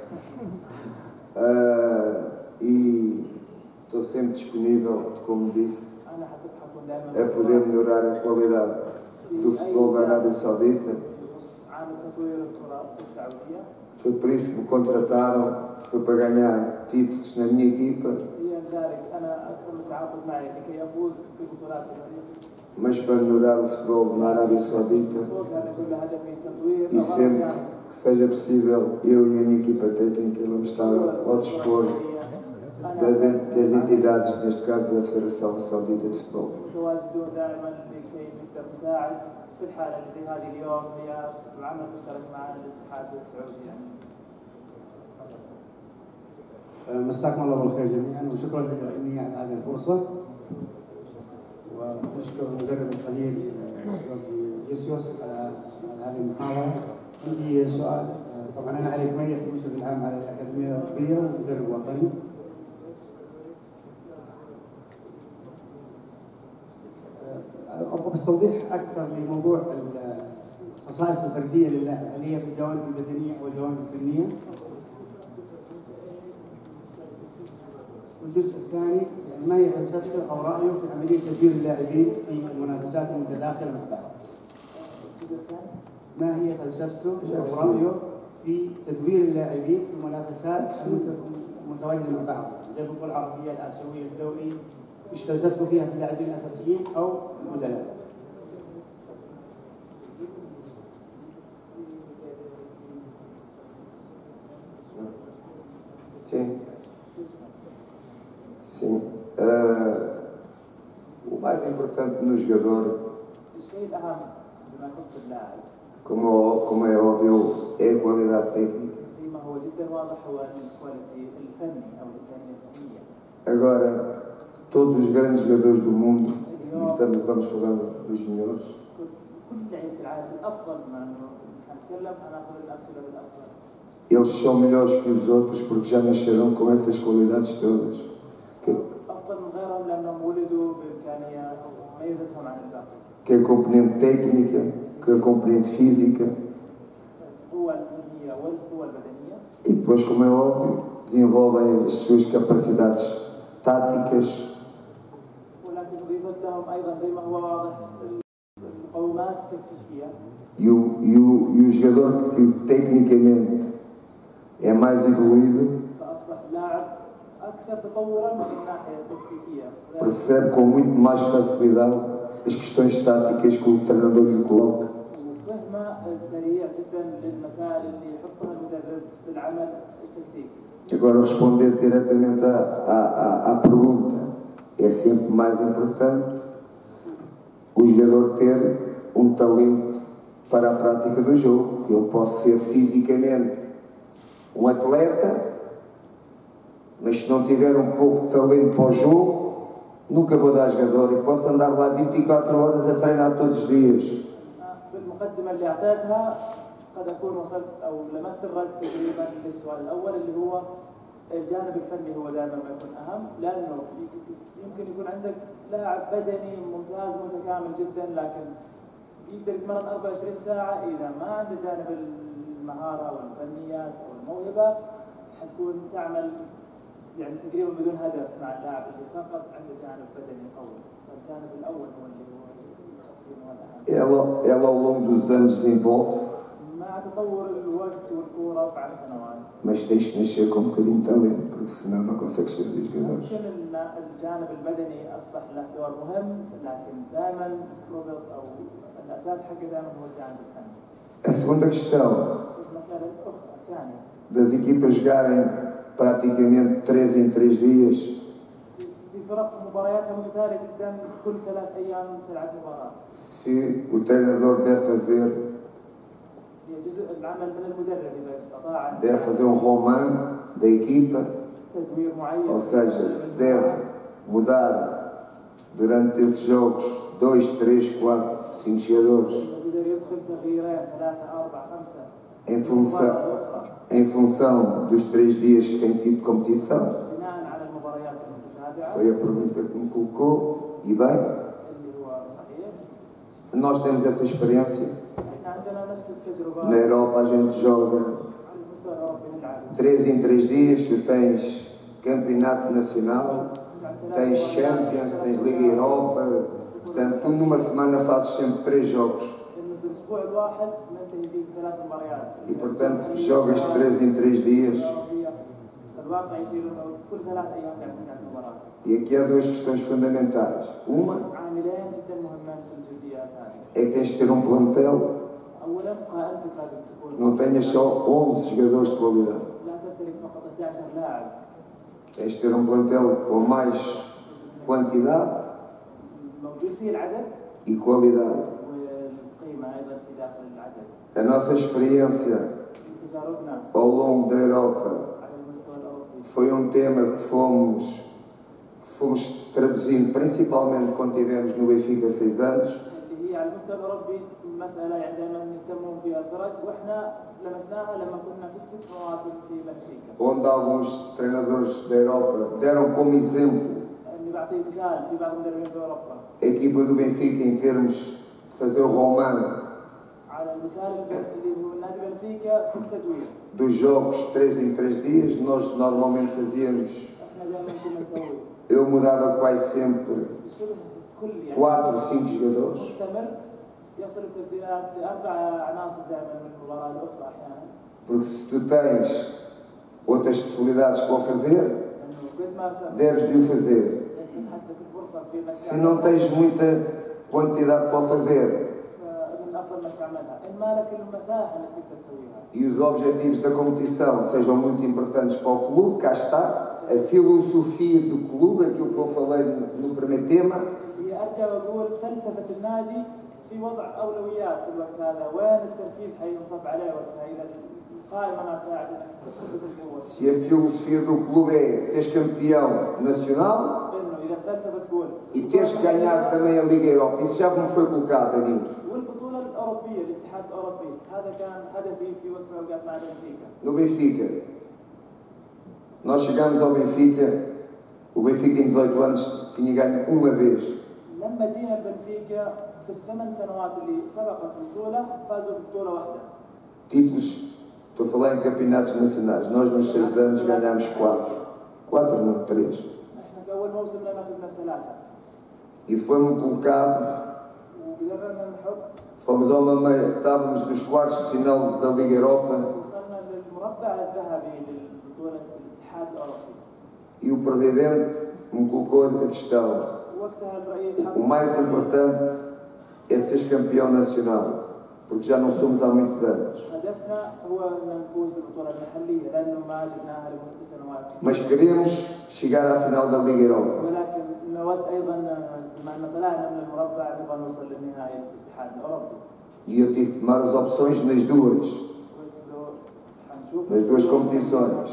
E estou sempre disponível, como disse, أنا حتكون دائما a poder melhorar a qualidade do futebol da Arábia Saudita. عن تطوير الكرة في السعودية. Foi por isso que me contrataram, foi para ganhar títulos na minha equipa. هي ذلك أنا أكثر من تعاقد معي لكي أفوز ببطولات الفريق. mas para melhorar o futebol na Arábia Saudita e sempre que seja possível, eu e a minha equipa técnica vamos estar ao dispor das, das entidades, neste caso da Federação Saudita de Futebol. في الحالة اللي زي هذه اليوم هي العمل مشترك مع الاتحاد السعودي يعني. مساكم الله بالخير جميعا وشكرا لي على هذه الفرصة ونشكر المدرب الخليل جيسوس على هذه المحاضرة. عندي سؤال، طبعا أنا علي كمية المشرف العام على الأكاديمية الطبية ومدرب وطني. أبغى بس توضيح أكثر لموضوع الخصائص الفردية للاعب، هل هي في الجوانب البدنية أو الجوانب الفنية؟ والجزء الثاني يعني ما هي فلسفته أو رأيه في عملية تدوير اللاعبين في المنافسات المتداخلة مع بعض؟ ما هي فلسفته أو رأيه في تدوير اللاعبين في المنافسات المتواجدة مع بعض، زي البطولة العربية، الآسيوية، الدوري، ايش فلسفته فيها في اللاعبين الاساسيين او البدلاء؟ Sim. Sim. Uh, o mais importante no jogador, como, como é óbvio, é a qualidade técnica. Agora, todos os grandes jogadores do mundo, e estamos, vamos falando dos melhores, eles são melhores que os outros porque já nasceram com essas qualidades todas. Que, que é a componente técnica, que é a componente física. E depois, como é óbvio, desenvolvem as suas capacidades táticas. E o, e, o, e o jogador que tecnicamente é mais evoluído percebe com muito mais facilidade as questões táticas que o treinador lhe coloca. Agora, responder diretamente à, à, à pergunta, é sempre mais importante o jogador ter um talento para a prática do jogo, que eu posso ser fisicamente um atleta, mas se não tiver um pouco de talento para o jogo, nunca vou dar jogador e posso andar lá vinte e quatro horas a treinar todos os dias. قد أكون وصلت أو لمست الرد تقريبا للسؤال الأول اللي هو الجانب الفني هو دائما ما يكون أهم، لأنه يمكن يكون عندك لاعب بدني ممتاز متكامل جدا لكن يقدر يتمرن أربعة وعشرين ساعة، إذا ما عنده جانب المهارة والفنيات والموهبة حتكون تعمل يعني تقريبا بدون هدف مع اللاعب اللي فقط عنده جانب بدني قوي، فالجانب الأول هو اللي هو ela, ela ao longo dos anos desenvolve-se, mas tens que nascer com um bocadinho de talento, porque senão não consegues ser jogadores. A segunda questão das equipas jogarem praticamente três em três dias. Se o treinador deve fazer deve fazer um romano da equipa, ou seja, se deve mudar durante esses jogos dois, três, quatro, cinco jogadores em função, em função dos três dias que tem tido de competição. Foi a pergunta que me colocou, e bem, nós temos essa experiência. Na Europa a gente joga três em três dias, tu tens campeonato nacional, tens Champions, tens Liga Europa, portanto tu numa semana fazes sempre três jogos. E portanto jogas três em três dias في الواقع يصيرون كل ثلاث ايام قاعد تلعب مباراه. E aqui há duas questões fundamentais. Uma عاملين جدا مهمان في الجزئيات هذه. é que tens de ter um plantel, اولا قائمتك لازم تكون não tenhas só onze jogadores de qualidade. لا تمتلك فقط احد عشر لاعب. Tens de ter um plantel com mais quantidade موجود فيه العدد e qualidade. والقيمه ايضا في داخل العدد. A nossa experiência تجاربنا ao longo da Europa على المستوى الاوروبي foi um tema que fomos, que fomos traduzindo principalmente quando estivemos no Benfica há seis anos. اللي هي على المستوى الاوروبي مساله يعني دائما نهتمون فيها الفرق واحنا لمسناها لما كنا في الست مواسم في بنفيكا. Onde alguns treinadores da Europa deram como exemplo اللي بعطي مثال في بعض المدربين في اوروبا. a equipa do Benfica em termos de fazer o romano على المثال اللي هو نادي بنفيكا في التدوير. dos jogos três em três dias, nós normalmente fazíamos, احنا دائما كنا نسوي eu mudava quase sempre شبه كل يعني quatro, cinco jogadores, مستمر يصل التبديلات لاربع عناصر دائما من المباراه الاخرى احيانا. porque se tu tens outras possibilidades para o fazer, لانه قد ما سمعت deves de o fazer. يسمح لك الفرصه في انك Se não tens muita quantidade para o fazer من الافضل انك تعملها، ان ما لك المساحه انك تقدر تسويها. e os objetivos da competição sejam muito importantes para o clube, cá está a filosofia do clube, aquilo que eu falei no, no primeiro tema. هي ارجع واقول فلسفه النادي في وضع اولويات في الوقت هذا، وين التركيز حينصب عليه وقتها اذا القائمه ما تساعد انك تثبت القوه. Se a filosofia do clube é seres campeão nacional انه اذا الفلسفه تقول e teres que ganhar também a Liga Europa, isso já me foi colocado a mim. والبطوله الاوروبيه الاتحاد الاوروبي هذا كان هدفي في وقت من الاوقات مع بنفيكا. No Benfica, nós chegámos ao Benfica, o Benfica em dezoito anos tinha ganho uma vez. لما جينا بنفيكا في الثمان سنوات اللي سبقت وصوله فازوا ببطوله واحده. Títulos, estou a falar em campeonatos nacionais, nós nos seis anos ganhámos quatro. Quatro não, três. احنا في اول موسم لنا فزنا بثلاثه. E foi-me colocado, وقدرنا نحط fomos a uma meia, estávamos nos quartos de final da Liga Europa وصلنا للمربع الذهبي للبطوله الاتحاد الاوروبي. e o Presidente me colocou a questão, وقتها الرئيس حط o mais importante é seres campeão nacional, porque já não somos há muitos anos. هدفنا هو ان نفوز بالبطوله المحليه لانه ما جبناها لمده سنوات. Mas queremos chegar à final da Liga Europa. ولكن نود ايضا بما ان طلعنا من المربع نبغى نوصل للنهائي الاتحاد الاوروبي. E eu tive que tomar as opções nas duas, nas duas competições.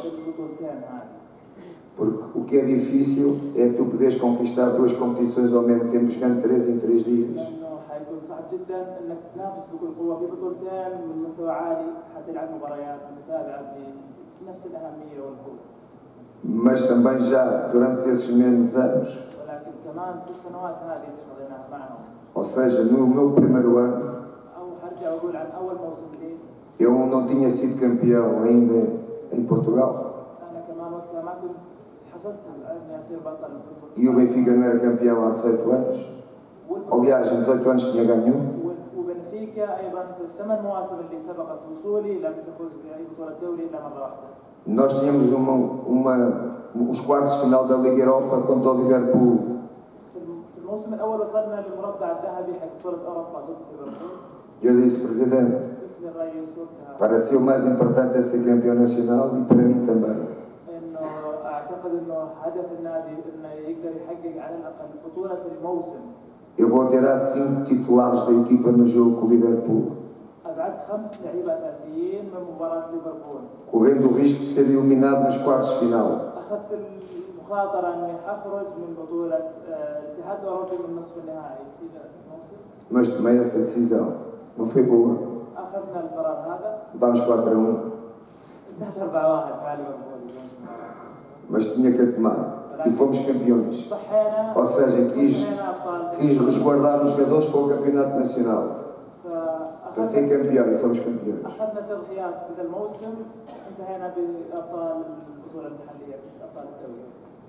Porque o que é difícil é tu poderes conquistar duas competições ao mesmo tempo, jogando três em três dias. لانه حيكون صعب جدا انك تنافس بكل قوه في بطولتين من مستوى عالي حتلعب مباريات متتابعه بنفس الاهميه والقوه. Mas também já durante esses mesmos anos, ولكن كمان في السنوات هذه اللي قضيناها معهم. ou seja, no meu primeiro ano, او حرجع واقول عن اول موسم لي. eu não tinha sido campeão ainda em Portugal. انا كمان وقتها ما كنت حصلت اني اصير بطل. E o Benfica não era campeão há dezoito anos. Aliás, em dezoito anos tinha ganho. وبنفيكا ايضا في الثمان مواسم اللي سبقت وصولي لم تفوز باي بطوله دوري الا مره واحده. Nós tínhamos uma, uma, os quartos de final da Liga Europa contra o Liverpool. في الموسم الاول وصلنا للمربع الذهبي حق بطوله اوروبا ضد ليفربول. Eu disse, Presidente, مثل الرئيس وقتها para si o mais importante é ser campeão nacional e para mim também. انه اعتقد انه هدف النادي انه يقدر يحقق على الاقل بطوله الموسم. Eu vou tirar cinco titulares da equipa no jogo com o Liverpool, ابعد خمس لعيبه اساسيين من مباراه ليفربول. correndo o risco de ser eliminado nos quartos de final. اخذت المخاطره اني اخرج من بطوله الاتحاد الاوروبي من نصف النهائي في الموسم. Mas tomei essa decisão. Não foi boa. اخذنا القرار هذا. Vamos quatro a um. انتهت أربعة واحد مع ليفربول. Mas tinha que a tomar. E fomos campeões. Ou seja, quis, quis resguardar os jogadores para o campeonato nacional. Para ser campeão e fomos campeões. أخذنا تضحيات في ذا الموسم انتهينا بأبطال البطولة المحلية أبطال الدوري.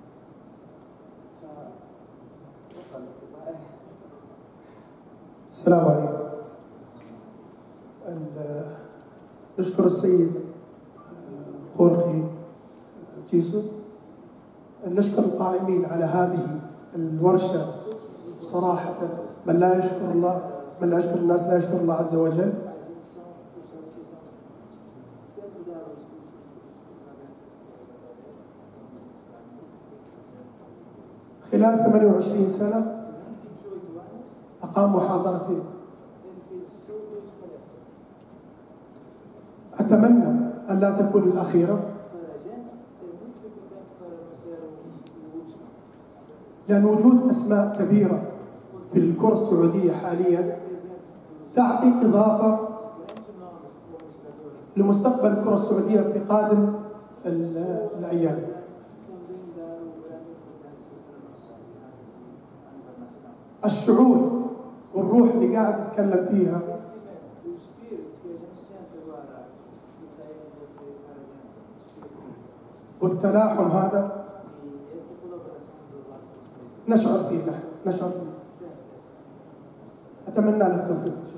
السلام عليكم. نشكر السيد خورخي كيسوس. نشكر القائمين على هذه الورشة صراحة. من لا يشكر الله، من لا يشكر الناس لا يشكر الله عز وجل. خلال ثمانية وعشرين سنة أقام محاضرتين. أتمنى أن لا تكون الأخيرة، لأن وجود أسماء كبيرة في الكرة السعودية حاليا تعطي إضافة لمستقبل الكرة السعودية في قادم الأيام. الشعور والروح اللي قاعد أتكلم فيها والتلاحم هذا نشعر فيه، نحن نشعر فيه. أتمنى لك التوفيق إن شاء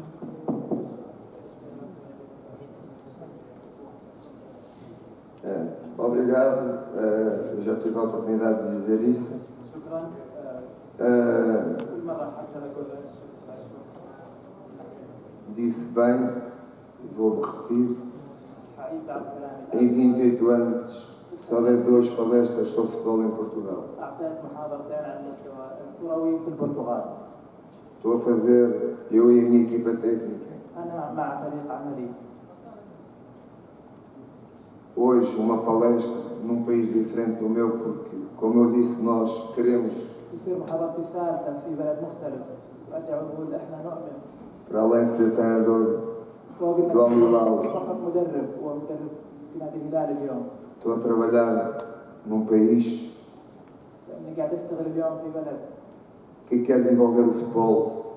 الله. Obrigado, uh, já tive a oportunidade de dizer isso. Uh, disse bem, vou repetir, em vinte e oito anos só dei duas palestras sobre futebol em Portugal. Estou a fazer, eu e a minha equipa técnica, hoje uma palestra num país diferente do meu, porque, como eu disse, nós queremos, para além de ser treinador do Al-Hilal, estou a trabalhar num país que quer desenvolver o futebol.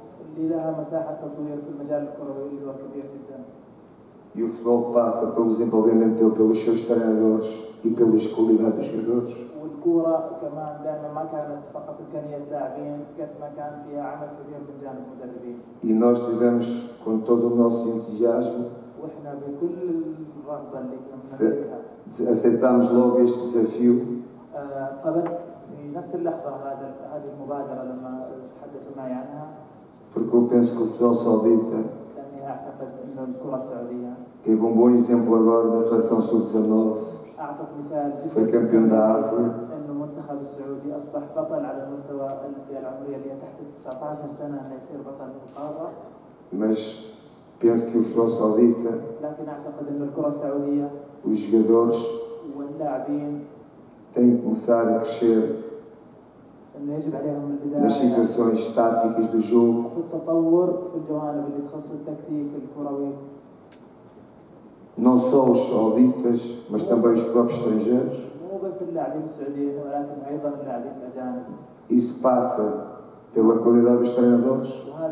E o futebol passa pelo desenvolvimento dele pelos seus treinadores e pelas qualidades dos jogadores. E nós tivemos, com todo o nosso entusiasmo, aceitámos logo este desafio. Porque eu penso que o futebol saudita teve um bom exemplo agora da seleção sub dezanove, foi campeão da Ásia. Mas penso que o futebol saudita, os jogadores têm que começar a crescer nas situações táticas do jogo, não só os sauditas, mas também os próprios estrangeiros. Isso passa pela qualidade dos treinadores.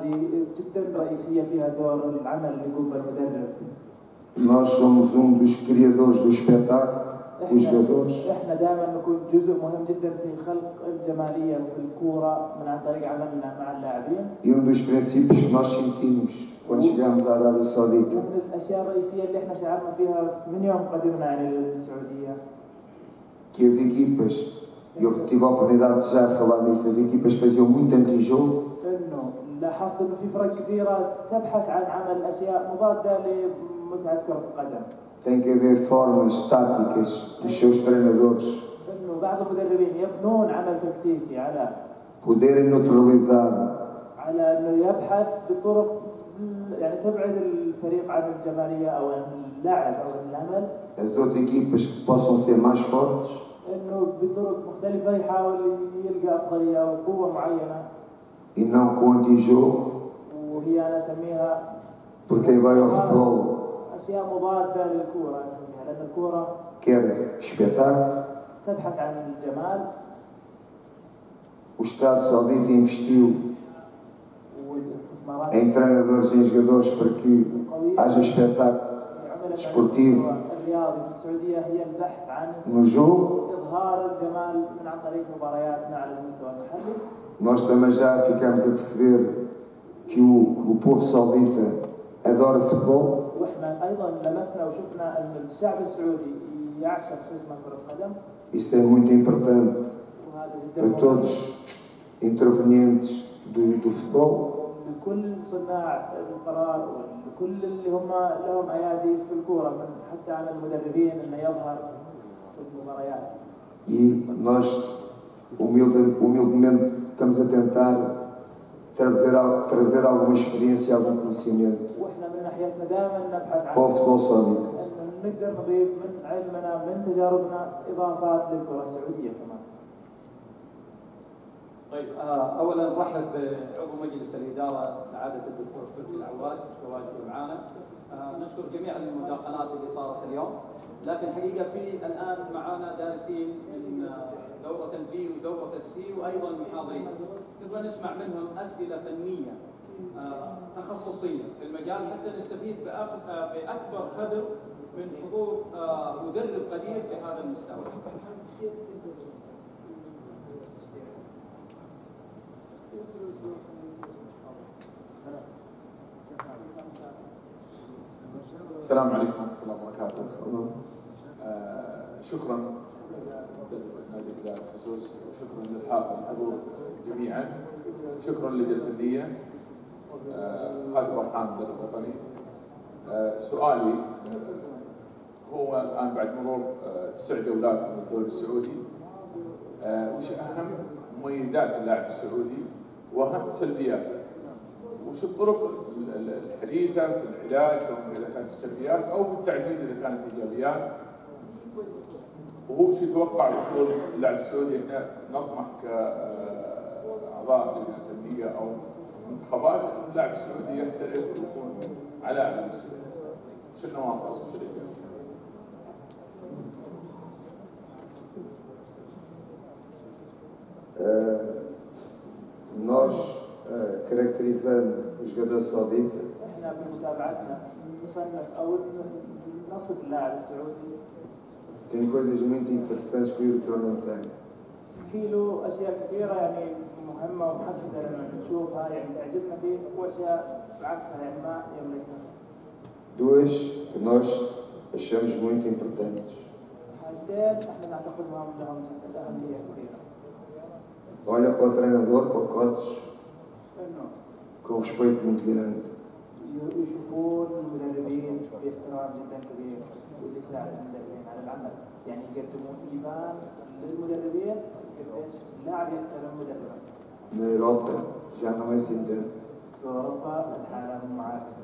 Nós somos um dos criadores do espetáculo, os jogadores. E um dos princípios que nós sentimos quando chegamos à Arábia Saudita, que as equipas, eu tive a oportunidade de já falar nisso, as equipas faziam muito antijogo. لاحظت انه في فرق كثيره تبحث عن عمل اشياء مضاده لمتعه كره القدم. Tem que haver formas táticas dos seus treinadores انه بعض المدربين يبنون عمل تكتيكي على poderem neutralizar, على انه يبحث بطرق يعني تبعد الفريق عن الجماليه او اللاعب او العمل. as outras equipas que possam ser mais fortes. انه بطرق مختلفه يحاول يلقى افضليه او قوه معينه. E não com antijogo, porque quem vai ao futebol quer espetáculo. O Estado Saudita investiu em treinadores e em jogadores para que haja espetáculo desportivo no jogo. Nós também já ficamos a perceber que o, o povo saudita adora futebol. Isso é muito importante para todos os intervenientes do, do futebol. لكل صناع القرار ولكل اللي هم لهم ايادي في الكوره من حتى على المدربين انه يظهر في المباريات. E nós, humilde, humildemente, estamos a tentar trazer, trazer alguma experiência, algum conhecimento واحنا من ناحيتنا دائما نبحث عن para o futebol saudita. انه نقدر نضيف من علمنا من تجاربنا اضافات للكره السعوديه كمان. طيب اولا نرحب بعضو مجلس الاداره سعاده الدكتور تركي العواز تواجده معنا. نشكر جميع المداخلات اللي صارت اليوم، لكن حقيقه في الان معنا دارسين من دوره البي ودوره السي وايضا محاضرين، نبغى نسمع منهم اسئله فنيه تخصصيه في المجال حتى نستفيد باكبر قدر من حضور مدرب قدير بهذا المستوى. السلام عليكم ورحمة الله وبركاته. آه شكرا لنادي الهلال بالخصوص، وشكرا للحضور جميعا، شكرا للجنة الفنية، خالد برهان مدرب وطني. آه سؤالي هو الآن بعد مرور آه تسع جولات من الدوري السعودي، آه وش أهم مميزات اللاعب السعودي وأهم سلبياته؟ وش الطرق الحديثه في العلاج سواء اذا كانت سلبيات او في التعزيز اذا كانت ايجابيات؟ وهو شو يتوقع وصول اللاعب السعودي؟ احنا نطمح كاعضاء لجنه فنيه او منتخبات ان اللاعب السعودي يحترف ويكون على اعلى مستوى. شنو نواقص السعوديه؟ nós caracterizando o jogador saudita. احنا بمتابعتنا نصنف او نصف اللاعب السعودي. Tem coisas muito interessantes que o europeu não tem. في له اشياء كثيره يعني مهمه ومحفزه لما نشوفها يعني تعجبنا فيه، واشياء بعكسها يعني ما يملكها. Duas que nós achamos muito importantes. حاجتين احنا نعتقدهم لهم اهميه كبيره. Olha para o treinador, para o coach, com respeito muito grande. يشوفون المدربين باحترام جدا كبير واللي يساعد المدربين على العمل، يعني يقدمون ايمان للمدربين قديش اللاعب يحترم مدربه. Na Europa já não é assim tanto. في اوروبا الحاله معاكسه.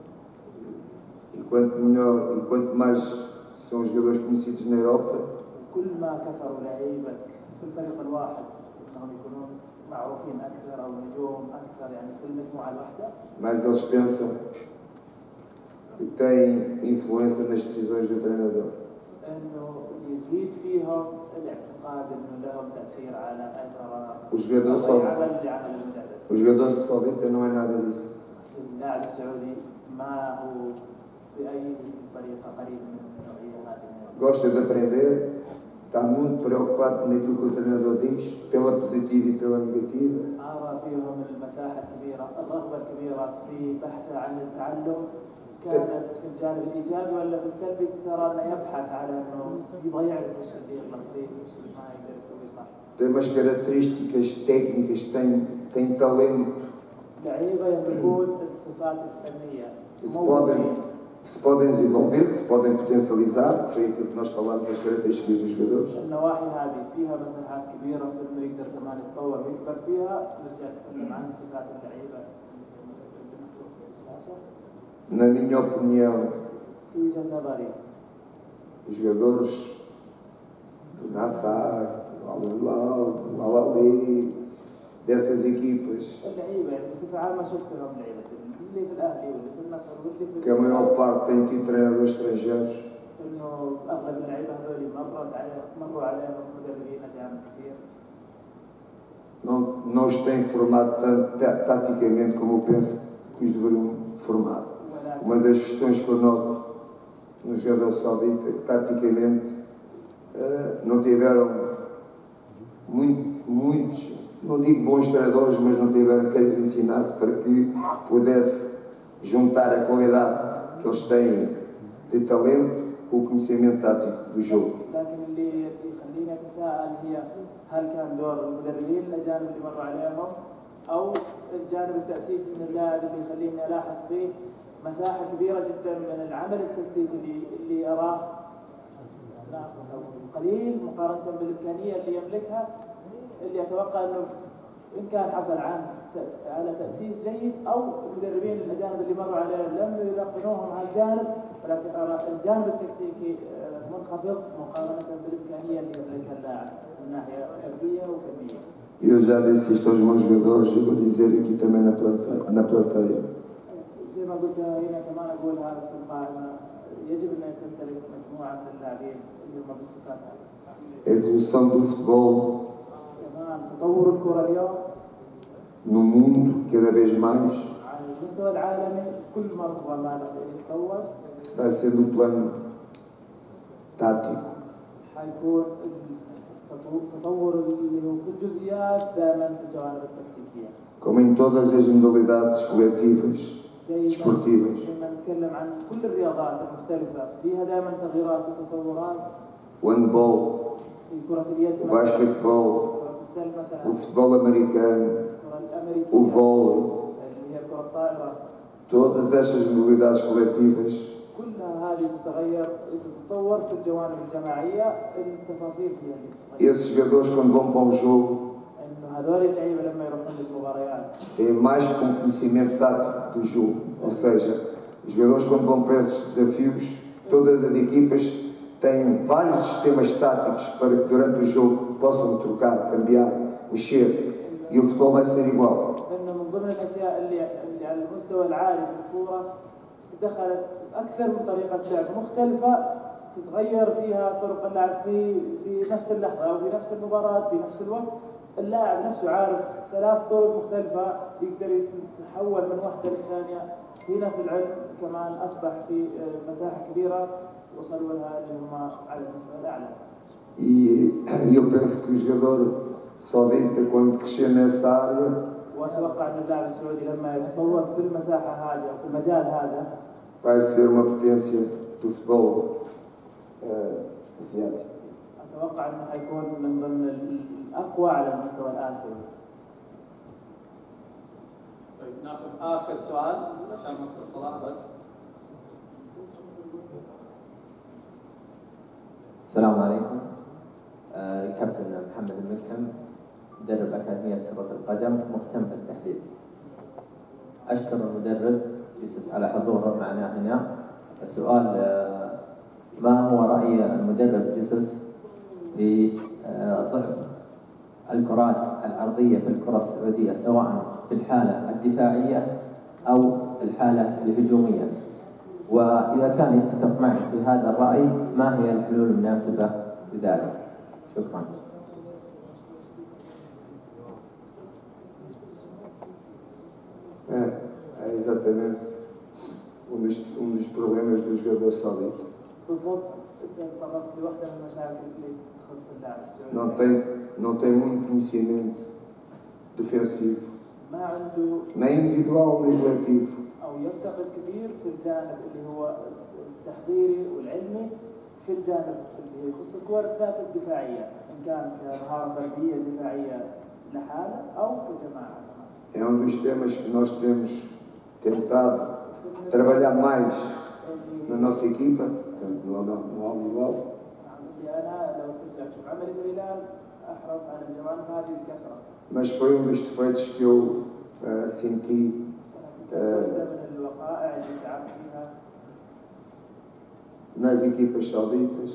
E quanto melhor e quanto mais são os jogadores conhecidos na Europa, كل ما كثروا لعيبه في الفريق الواحد انهم يكونون معروفين اكثر او نجوم اكثر يعني في المجموعه الواحده. mais eles pensam que têm influência nas decisões do treinador. انه يزيد فيهم الاعتقاد انه لهم تاثير على اي قرار. O jogador só o jogador saudita não é nada disso. اللاعب السعودي ما هو باي طريقه قريب من نوعيه هذه. Gosta de aprender, está muito preocupado naquilo que o treinador diz, pela positiva e pela negativa. أرى فيهم المساحة الكبيرة، الرغبة الكبيرة في بحث عن التعلم، كانت في الجانب الإيجابي ولا في السلبي، ترى أنه يبحث على أنه يبغى يعرف وش اللي يغلط فيه وش اللي ما يقدر يسويه صح. Tem umas características técnicas, tem, tem talento. لعيبة يملكون الصفات الفنية. Se podem, se podem desenvolver, se podem potencializar, que foi aquilo que nós falámos das características dos jogadores. النواحي هذه فيها مساحات كبيرة في إنه يقدر كمان يتطور ويكبر فيها، نرجع نتكلم عن صفات اللعيبة. Na minha opinião, في وجهة نظري os jogadores do Nassar, do Al-Hilal, do Al-Ahly, dessas equipas, اللعيبة يعني بصفة عامة شفتهم لعيبة اللي في الأهلي واللي في النصر واللي في que a maior parte tem tido treinadores estrangeiros. إنه أغلب اللعيبة هذول مرت عليهم مروا عليهم مدربين أجانب كثير. Não, não os têm formado tanto taticamente como eu penso que os deveriam formar. Uma das questões que eu noto no jogador saudita é que taticamente uh, não tiveram muito, muitos, não digo bons treinadores, mas não tiveram quem lhes ensinasse para que pudesse juntar a qualidade que eles têm de talento com o conhecimento tático do jogo. لكن اللي يخليني اتساءل هي هل كان دور المدربين الاجانب اللي مروا عليهم او الجانب التاسيسي من اللاعب اللي يخليني الاحظ فيه مساحه كبيره جدا من العمل التكتيكي اللي اللي اراه ناقص او قليل مقارنه بالامكانيه اللي يملكها، اللي اتوقع انه ان كان حصل عن على تاسيس جيد او المدربين الاجانب اللي مروا عليه لم يلقنوهم على الجانب، ولكن ارى الجانب التكتيكي منخفض مقارنه بالامكانيه اللي يملكها اللاعب من ناحيه فرديه وفنيه. Eu já disse isto aos meus jogadores e vou dizer aqui também na plateia. Na plateia. زي ما قلت هنا كمان اقول هذا في القائمه، يجب ان تمتلك مجموعه من اللاعبين اللي هم بالصفات هذه. A evolução do futebol كمان تطور الكره اليوم no mundo cada vez mais على المستوى العالمي كل مره ما يتطور vai ser do plano tático. حيكون التطور اللي هو في الجزئيات دائما في الجوانب التكتيكيه. Como em todas as modalidades coletivas desportivas. لما نتكلم عن كل الرياضات المختلفه فيها دائما تغييرات وتطورات. O handball, في كره اليد، o basquetebol, كره السله مثلا، o futebol americano, o vôlei, اللي هي كره الطائره. todas estas modalidades coletivas كلها هذه تتغير وتتطور في الجوانب الجماعيه، التفاصيل فيها. esses jogadores quando vão para um jogo انه هذول اللعيبه لما يروحون للمباريات têm mais que um conhecimento tático do jogo, ou seja, os jogadores quando vão para esses desafios, todas as equipas têm vários sistemas táticos para que durante o jogo possam trocar, cambiar, mexer, e o futebol vai ser igual. لانه من ضمن الاشياء اللي اللي على المستوى العالي في الكوره دخلت اكثر من طريقه لعب مختلفه تتغير فيها طرق اللعب في في نفس اللحظه او في نفس المباراه في نفس الوقت. اللاعب نفسه عارف ثلاث طرق مختلفه يقدر يتحول من واحده للثانيه. هنا في العلم كمان اصبح في مساحه كبيره وصلوا لها اللي هم على المستوى الاعلى. E eu penso que o jogador saudita quando crescer nessa área واتوقع ان اللاعب السعودي لما يتطور في المساحه هذه او في المجال هذا vai ser uma potência do futebol asiático. اتوقع انه حيكون من ضمن الاقوى على المستوى الاسيوي. طيب ناخذ اخر سؤال عشان وقت الصلاه بس. السلام عليكم. آه، الكابتن محمد الملحم مدرب أكاديمية كرة القدم مهتم بالتحليل. أشكر المدرب جيسس على حضوره معنا هنا. السؤال آه، ما هو رأي المدرب جيسس لضعف الكرات الأرضية في الكرة السعودية سواء في الحالة الدفاعية أو الحالة الهجومية؟ وإذا كان يتفق معي في هذا الرأي ما هي الحلول المناسبة لذلك؟ شكرا. É, é exatamente um dos, um dos problemas do jogador saudita. بالضبط تطرقت لوحده من المشاكل اللي تخص اللاعب السعودي. Não tem, não tem muito conhecimento defensivo. ما عنده nem individual nem coletivo. او يفتقد كثير في الجانب اللي هو التحضيري والعلمي في الجانب اللي يخص الكور الذات الدفاعيه، ان كان كمهاره فرديه دفاعيه لحاله او كجماعه. É um dos temas que nós temos tentado trabalhar mais na nossa equipa, portanto, no Almodóvar. اللي انا لو ترجع تشوف عملي في الهلال احرص على الجوانب هذه بكثره. Mas foi um dos defeitos que eu uh, senti uh, nas equipas sauditas.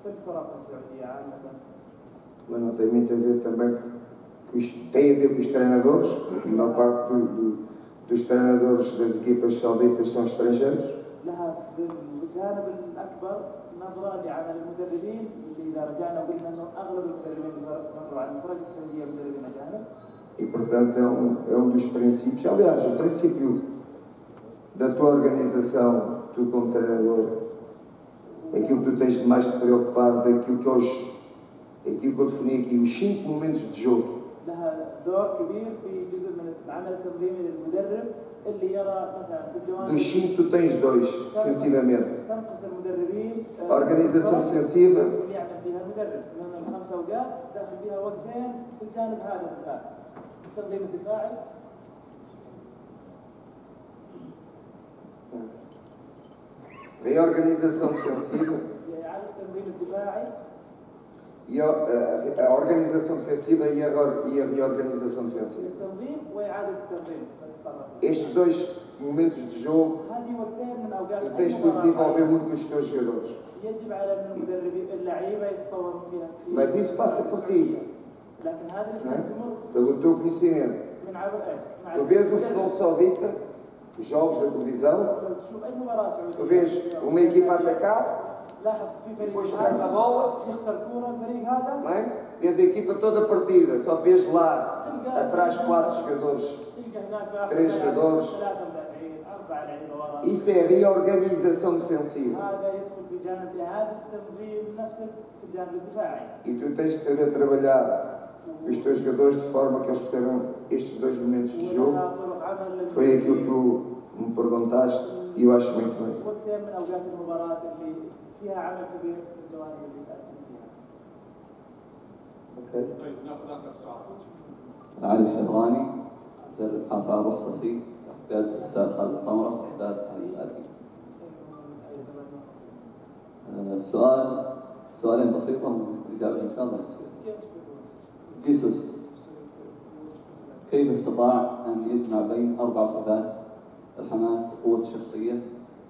Mas não tem muito a ver também com os, tem a ver com os treinadores. A maior parte do, do, dos treinadores das equipas sauditas são estrangeiros. الجانب الاكبر نظره لعمل المدربين اللي اذا رجعنا قلنا انه اغلب المدربين مروا على الفرق السعوديه مدربين اجانب. E portanto é um, é um dos princípios, aliás, o princípio da tua organização, tu como treinador, aquilo que tu tens de mais te preocupar daquilo que hoje, aquilo que eu defini aqui, os cinco momentos de jogo, لها دور كبير في جزء من العمل التنظيمي للمدرب اللي يرى مثلا في الجوانب. Dos cinco, tu tens dois, defensivamente. تنقص المدربين. Organização defensiva. اللي يعمل فيها المدرب من الخمس اوقات داخل فيها وقتين في الجانب هذا الآن. التنظيم الدفاعي. Reorganização defensiva. إعادة التنظيم الدفاعي. E a, a, a organização defensiva e a, e a reorganização defensiva. التنظيم وإعادة التنظيم. Estes dois momentos de jogo, هذه وقتين من أوقات. tu tens que desenvolver muito com os teus jogadores. يجب على المدربين اللعيبة يتطوروا فيها. Mas isso passa por ti. لكن هذا يتم pelo teu conhecimento. من عبر ايش؟ Tu vês o futebol saudita, os jogos da televisão, tu vês uma equipa atacar, depois perde a bola, não é? Vês a equipa toda partida, só vês lá atrás quatro jogadores, três jogadores. Isso é reorganização defensiva. E tu tens que saber trabalhar os teus jogadores de forma que eles percebam estes dois momentos de jogo. Foi aquilo que tu me perguntaste e eu acho muito bem. Okay. علي الشهراني مدرب حاصل على رخصة سي قيادة الأستاذ خالد القمرة والأستاذ حمد الألقي. السؤال سؤالين بسيطة والإجابة إن شاء الله يصير. جيسوس كيف استطاع أن يجمع بين أربع صفات الحماس وقوة الشخصية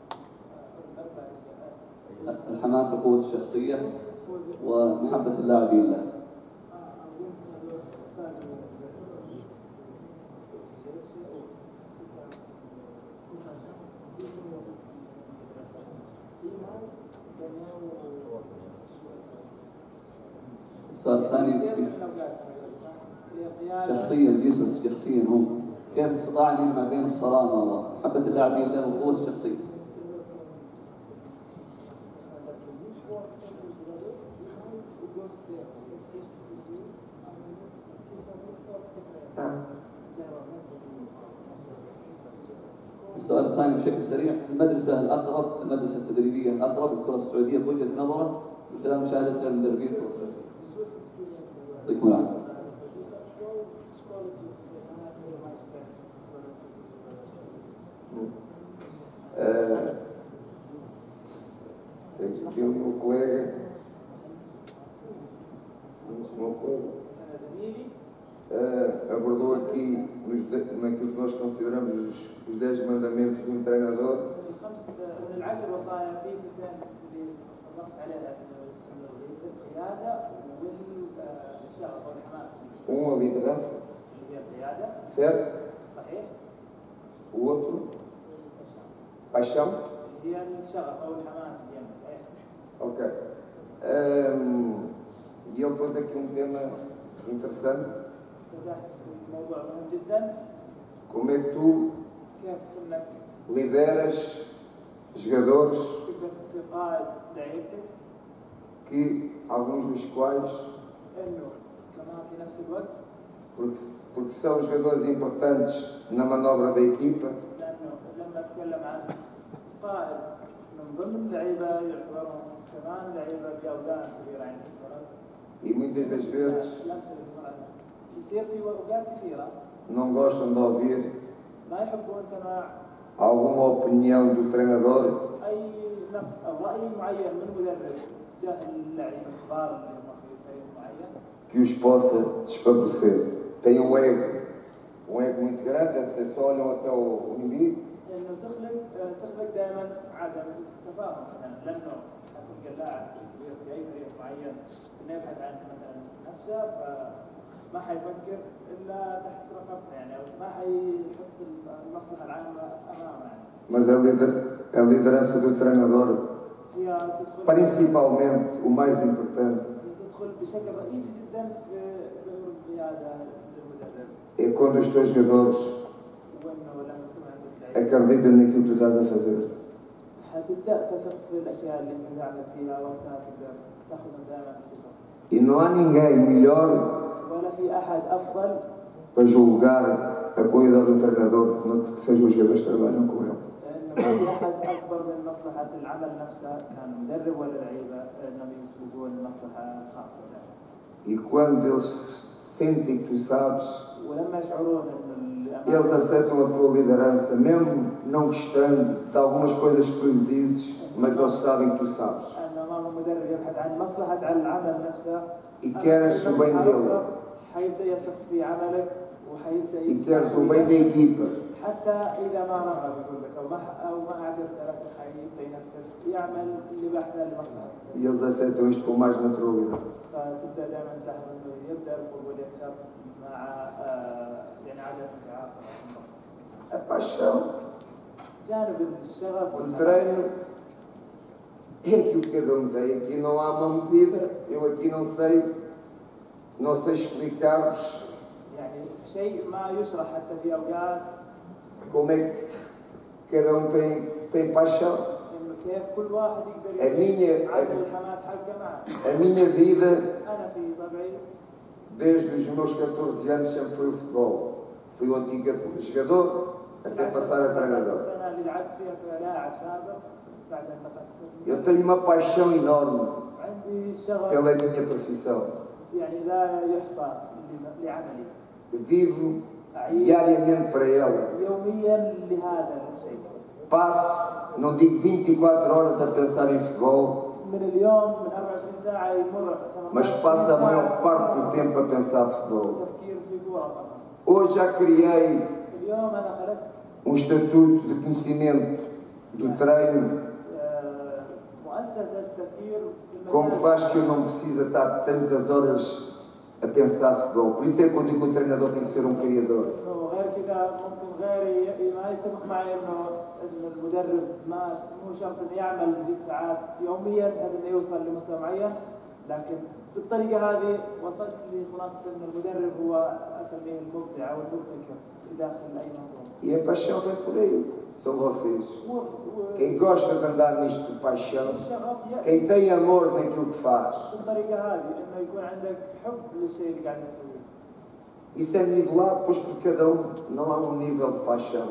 الحماس وقوة الشخصية ومحبة اللاعبين له؟ السؤال الثاني شخصيا جيسوس شخصيا هو كيف استطاع ان يجمع بين الصرامه ومحبه اللاعبين له وقوه الشخصيه؟ السؤال الثاني بشكل سريع، المدرسه الاقرب المدرسه التدريبيه الاقرب للكره السعوديه بوجهه نظره من خلال مشاهده المدربين الكره السعوديه. يعطيكم العافيه. Aqui o meu colega, o meu colega uh, abordou aqui nos, naquilo que nós consideramos os, os dez mandamentos de um treinador. Um a liderança, certo? O outro, paixão. Ok. Um, e ele pôs aqui um tema interessante. Como é que tu lideras jogadores que, alguns dos quais, porque, porque são jogadores importantes na manobra da equipa, e muitas das vezes não gostam de ouvir alguma opinião do treinador que os possa desfavorecer. Tem um ego, um ego muito grande, é que só olham até o inimigo. لأنه تخلق تخلق دائما عدم تفاهم مثلا لأنه حتلقى اللاعب في أي فريق معين إنه يبحث عن مثلا نفسه فما حيفكر إلا تحت رقبته يعني أو ما حيحط المصلحة العامة أمامه يعني. Mas a, lider, a liderança do treinador, principalmente o mais importante, تدخل بشكل رئيسي جدا في القيادة للمدرب. É quando os teus jogadores acreditam naquilo que tu estás a fazer. E não há ninguém melhor ولا في أحد أفضل para julgar a qualidade do treinador que sejam os jogadores que trabalham com ele. لأنه ما في أحد أكبر من مصلحة العمل نفسه كان مدرب ولا لعيبة أنهم يسبقون المصلحة الخاصة له. E quando eles sentem que tu sabes, ولما يشعرون إنه eles aceitam a tua liderança, mesmo não gostando de algumas coisas que tu lhe dizes, mas eles sabem que tu sabes. أن أمام المدرب يبحث عن مصلحة على العمل نفسه. E queres o bem dele. حيبدأ يثق في عملك وحيبدأ E queres o bem da equipa. حتى إذا ما رغب يقول لك أو ما أو ما أعجبت لك حيبدأ ينفذ يعمل لبحث لمصلحته. E eles aceitam isto com mais naturalidade. فتبدأ دائما تلاحظ إنه يبدأ القبول يكثر مع يعني عدم التعاطف. A paixão. جانب الشغف. O treino é aquilo que cada um tem. Aqui não há uma medida. Eu aqui não sei, não sei explicar-vos. يعني شيء ما يشرح حتى في أوقات. Como é que cada um tem, tem paixão? كيف كل واحد يقدر a minha, يعدل الحماس حقه معه. A minha vida, أنا في طبعي desde os meus catorze anos, sempre foi o futebol. Fui o antigo jogador até passar a treinador. السنة اللي لعبت فيها كلاعب سابق بعد انتقلت. Eu tenho uma paixão enorme عندي شغف pela minha profissão. يعني لا يحصى لعملي. Vivo diariamente para ela. يوميا لهذا الشيء. Passo, não digo vinte e quatro horas a pensar em futebol, من اليوم من أربعة وعشرين ساعة يمر mas passo a maior parte do tempo a pensar em futebol. تفكير في كورة. Hoje já criei اليوم أنا خلقت um estatuto de conhecimento do treino, مؤسسة تفكير como faz que eu não precise estar tantas horas a pensar em futebol. Por isso é que eu digo que o treinador tem que ser um criador. غير كذا ممكن غيري ما يتفق معي انه انه المدرب ما مو شرط انه يعمل ذي الساعات يوميا بحيث انه يوصل لمستوى معين، لكن بالطريقه هذه وصلت لخلاصه ان المدرب هو اسميه المبدع او المبتكر في داخل اي منظومه. E a paixão vem por aí, são vocês. Quem gosta de andar nisto de paixão, quem tem amor naquilo que faz. بالطريقه هذه انه يكون عندك حب للشيء اللي قاعد تسويه. Isso é nivelado, pois por cada um não há um nível de paixão.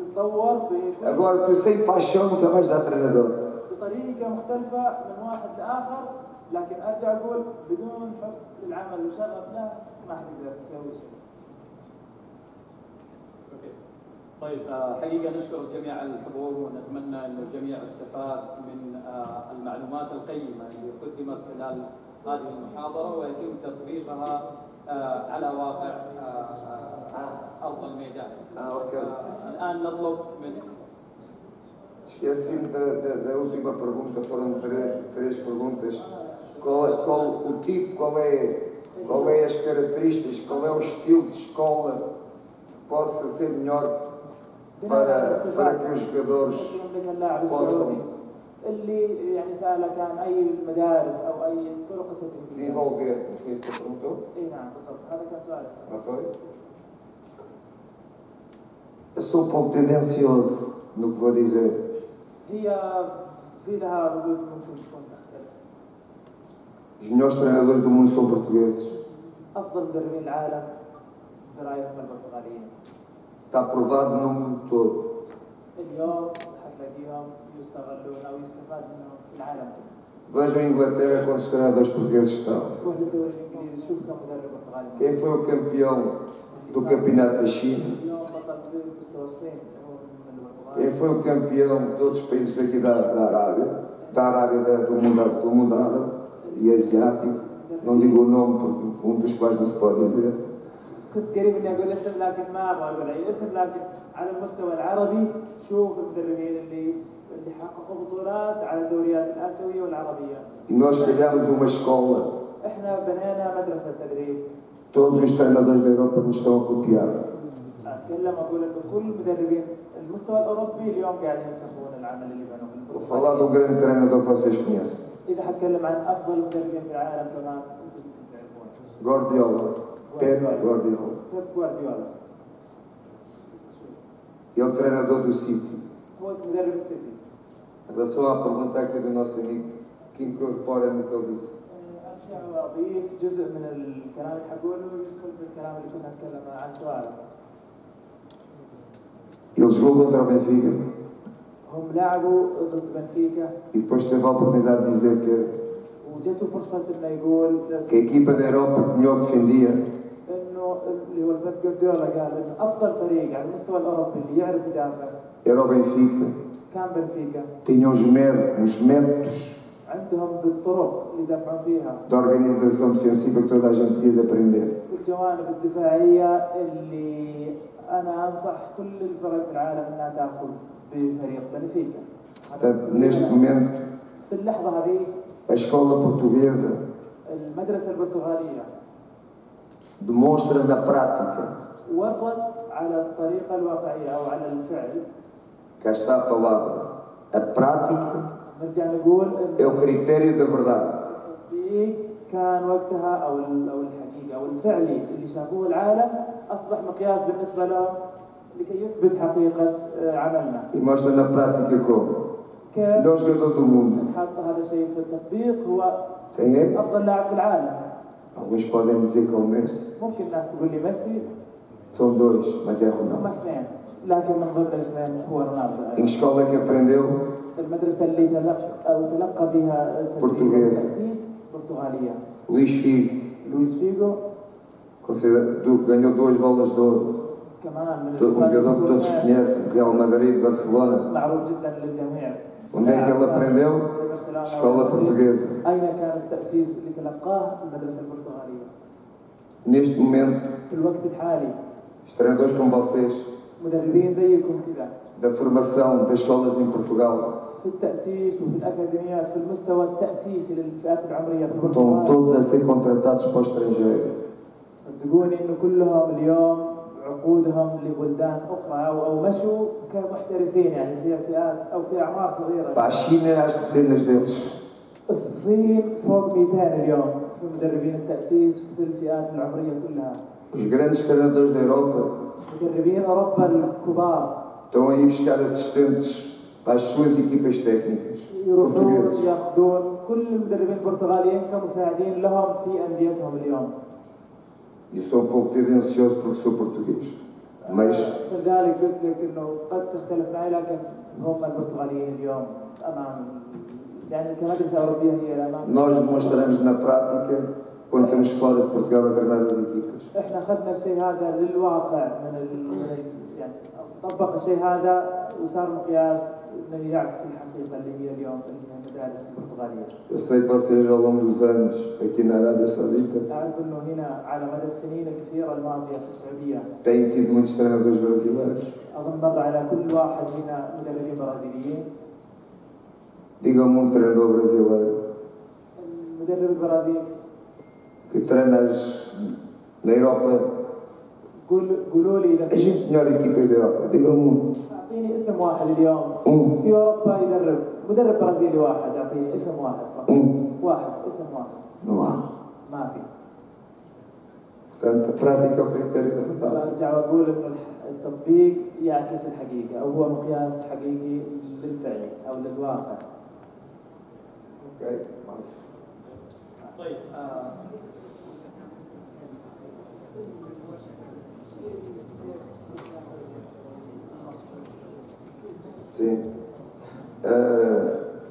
Agora, tu sem paixão nunca vais dar treinador. بطريقة مختلفة من واحد لآخر، لكن أرجع أقول بدون حب للعمل وشغف له ما حتقدر تسوي شيء. طيب حقيقة نشكر جميع الحضور ونتمنى أن الجميع استفاد من المعلومات القيمة اللي قدمت خلال هذه المحاضرة ويتم تطبيقها على واقع أرض الميدان. الآن نطلب من Esqueci-me da, da, da última pergunta, foram três, três perguntas. Qual, qual o tipo, qual é, qual é as características, qual é o estilo de escola que possa ser melhor para, para que os jogadores possam اللي يعني سألك عن أي المدارس أو أي طرق التدريب. desenvolver, não foi isso que perguntou? إي نعم بالضبط، هذا كان سؤالك. Não foi? Eu sou um pouco tendencioso no que vou dizer. هي في لها ردود ممكن تكون تختلف. Os melhores treinadores do mundo são portugueses. أفضل مدربين العالم برأيهم البرتغاليين. Está provado no mundo todo. اليوم حتلاقيهم يستغلون أو يستفاد منهم في العالم. Vejam a Inglaterra quantos treinadores portugueses estão. روح للدوري الإنجليزي شوف كم مدرب برتغالي. Quem foi o campeão do campeonato da China? اليوم بطل في مستوى الصين. Quem foi o campeão de todos os países aqui da, da Arábia? Da Arábia da, do, mundo, do mundo árabe e asiático. Não digo o nome porque um dos quais não se pode dizer. كنت قريب اني اقول اسم لكن ما ابغى اقول اي اسم، لكن على المستوى العربي شوف المدربين اللي اللي حققوا بطولات على الدوريات الاسيويه والعربيه. E nós criamos uma escola. احنا بنينا مدرسه تدريب. Todos os treinadores da Europa nos estão a copiar. اتكلم اقول انه كل المدربين المستوى الاوروبي اليوم قاعدين ينسخون العمل اللي بنوه. Vou falar de um grande treinador que vocês conhecem. اذا حتكلم عن افضل مدربين في العالم كمان انتم تعرفون. Guardiola. Pep Guardiola. Pep Guardiola. Ele é o treinador do City. هو مدرب السيتي. Em relação à pergunta aqui do nosso amigo, que incorpora no que ele disse. ارجع واضيف جزء من الكلام اللي حقوله ويدخل في الكلام اللي كنا نتكلم عن سؤاله. Ele jogou contra o Benfica هم لعبوا ضد بنفيكا e depois teve a oportunidade de dizer que, وجته فرصة انه يقول que a equipa da Europa que melhor defendia انه اللي هو البيب جوارديولا قال انه افضل فريق على المستوى الاوروبي اللي يعرف يدافع era o Benfica. كان بنفيكا. Tinham os métodos, os métodos عندهم بالطرق اللي يدافعون فيها da organização defensiva que toda a gente devia aprender. في الجوانب الدفاعية اللي انا انصح كل الفرق في العالم انها تاخذ بفريق بنفيكا. Portanto, neste momento, في اللحظة هذه a escola portuguesa المدرسة البرتغالية demonstra na prática, ورت على الطريقة الواقعية أو على الفعل. cá está a palavra, a prática نرجع نقول é o critério da verdade. التطبيق كان وقتها أو أو الحقيقة أو الفعلي اللي شافوه العالم أصبح مقياس بالنسبة لهم لكي يثبت حقيقة عملنا. E mostra na prática como o melhor jogador do mundo. نحط هذا الشيء في التطبيق هو Quem é? أفضل لاعب في العالم. Alguns podem dizer que é o Messi. ممكن الناس تقول لي ميسي. São dois, mas é هم Ronaldo. اثنين لكن من ضمن الاثنين هو رونالدو. Em que escola que aprendeu? المدرسة اللي تلقى أو تلقى فيها التأسيس برتغالية. Luís Figo. لويس فيجو. Ganhou duas bolas de ouro. كمان من Um jogador que todos conhecem, Real Madrid, Barcelona. معروف جدا للجميع. Onde é que ele aprendeu? Escola portuguesa. أين كان التأسيس اللي تلقاه المدرسة البرتغالية؟ Neste momento, في الوقت الحالي os treinadores como vocês, مدربين زيكم كذا da formação das escolas em Portugal, في التأسيس وفي الأكاديميات في المستوى التأسيسي للفئات العمرية في estão البرتغال. todos a ser contratados para o estrangeiro. صدقوني إنه كلهم اليوم عقودهم لبلدان أخرى أو أو مشوا كمحترفين يعني في فئات أو في أعمار صغيرة. Para a China, às dezenas deles. الصين فوق مئتين اليوم في مدربين التأسيس في الفئات العمرية كلها. Os grandes treinadores da Europa مدربين أوروبا الكبار estão a ir buscar assistentes para as suas equipas técnicas يروحون portugueses. ياخذون كل المدربين البرتغاليين كمساعدين لهم في أنديتهم اليوم. Eu sou um pouco tendencioso porque sou português. Mas لذلك قلت لك انه قد تختلف معي لكن هم البرتغاليين اليوم امام يعني كمدرسه اوروبيه هي الامام. nós demonstramos na prática quando estamos fora de Portugal a treinar as equipas. احنا اخذنا الشيء هذا للواقع من ال... يعني طبق الشيء هذا وصار مقياس انه يعكس الحقيقه اللي هي اليوم في المدارس البرتغاليه. Eu sei que vocês ao longo dos anos aqui na Arábia Saudita اعرف انه هنا على مدى السنين الكثيره الماضيه في السعوديه têm tido muitos treinadores brasileiros. اظن مر على كل واحد هنا مدربين برازيليين. Digam-me um treinador brasileiro المدرب البرازيلي que treina na Europa قولوا لي اذا as melhores equipas da Europa. Digam-me um. اعطيني اسم واحد اليوم Um. في اوروبا يدرب مدرب برازيلي واحد اعطيني اسم واحد فقط. Um. واحد اسم واحد. Não há. ما في. Portanto, a prática é o critério da verdade. ارجع واقول انه التطبيق يعكس الحقيقه او هو مقياس حقيقي للفعل او للواقع. Okay. طيب آه. Sim. Uh,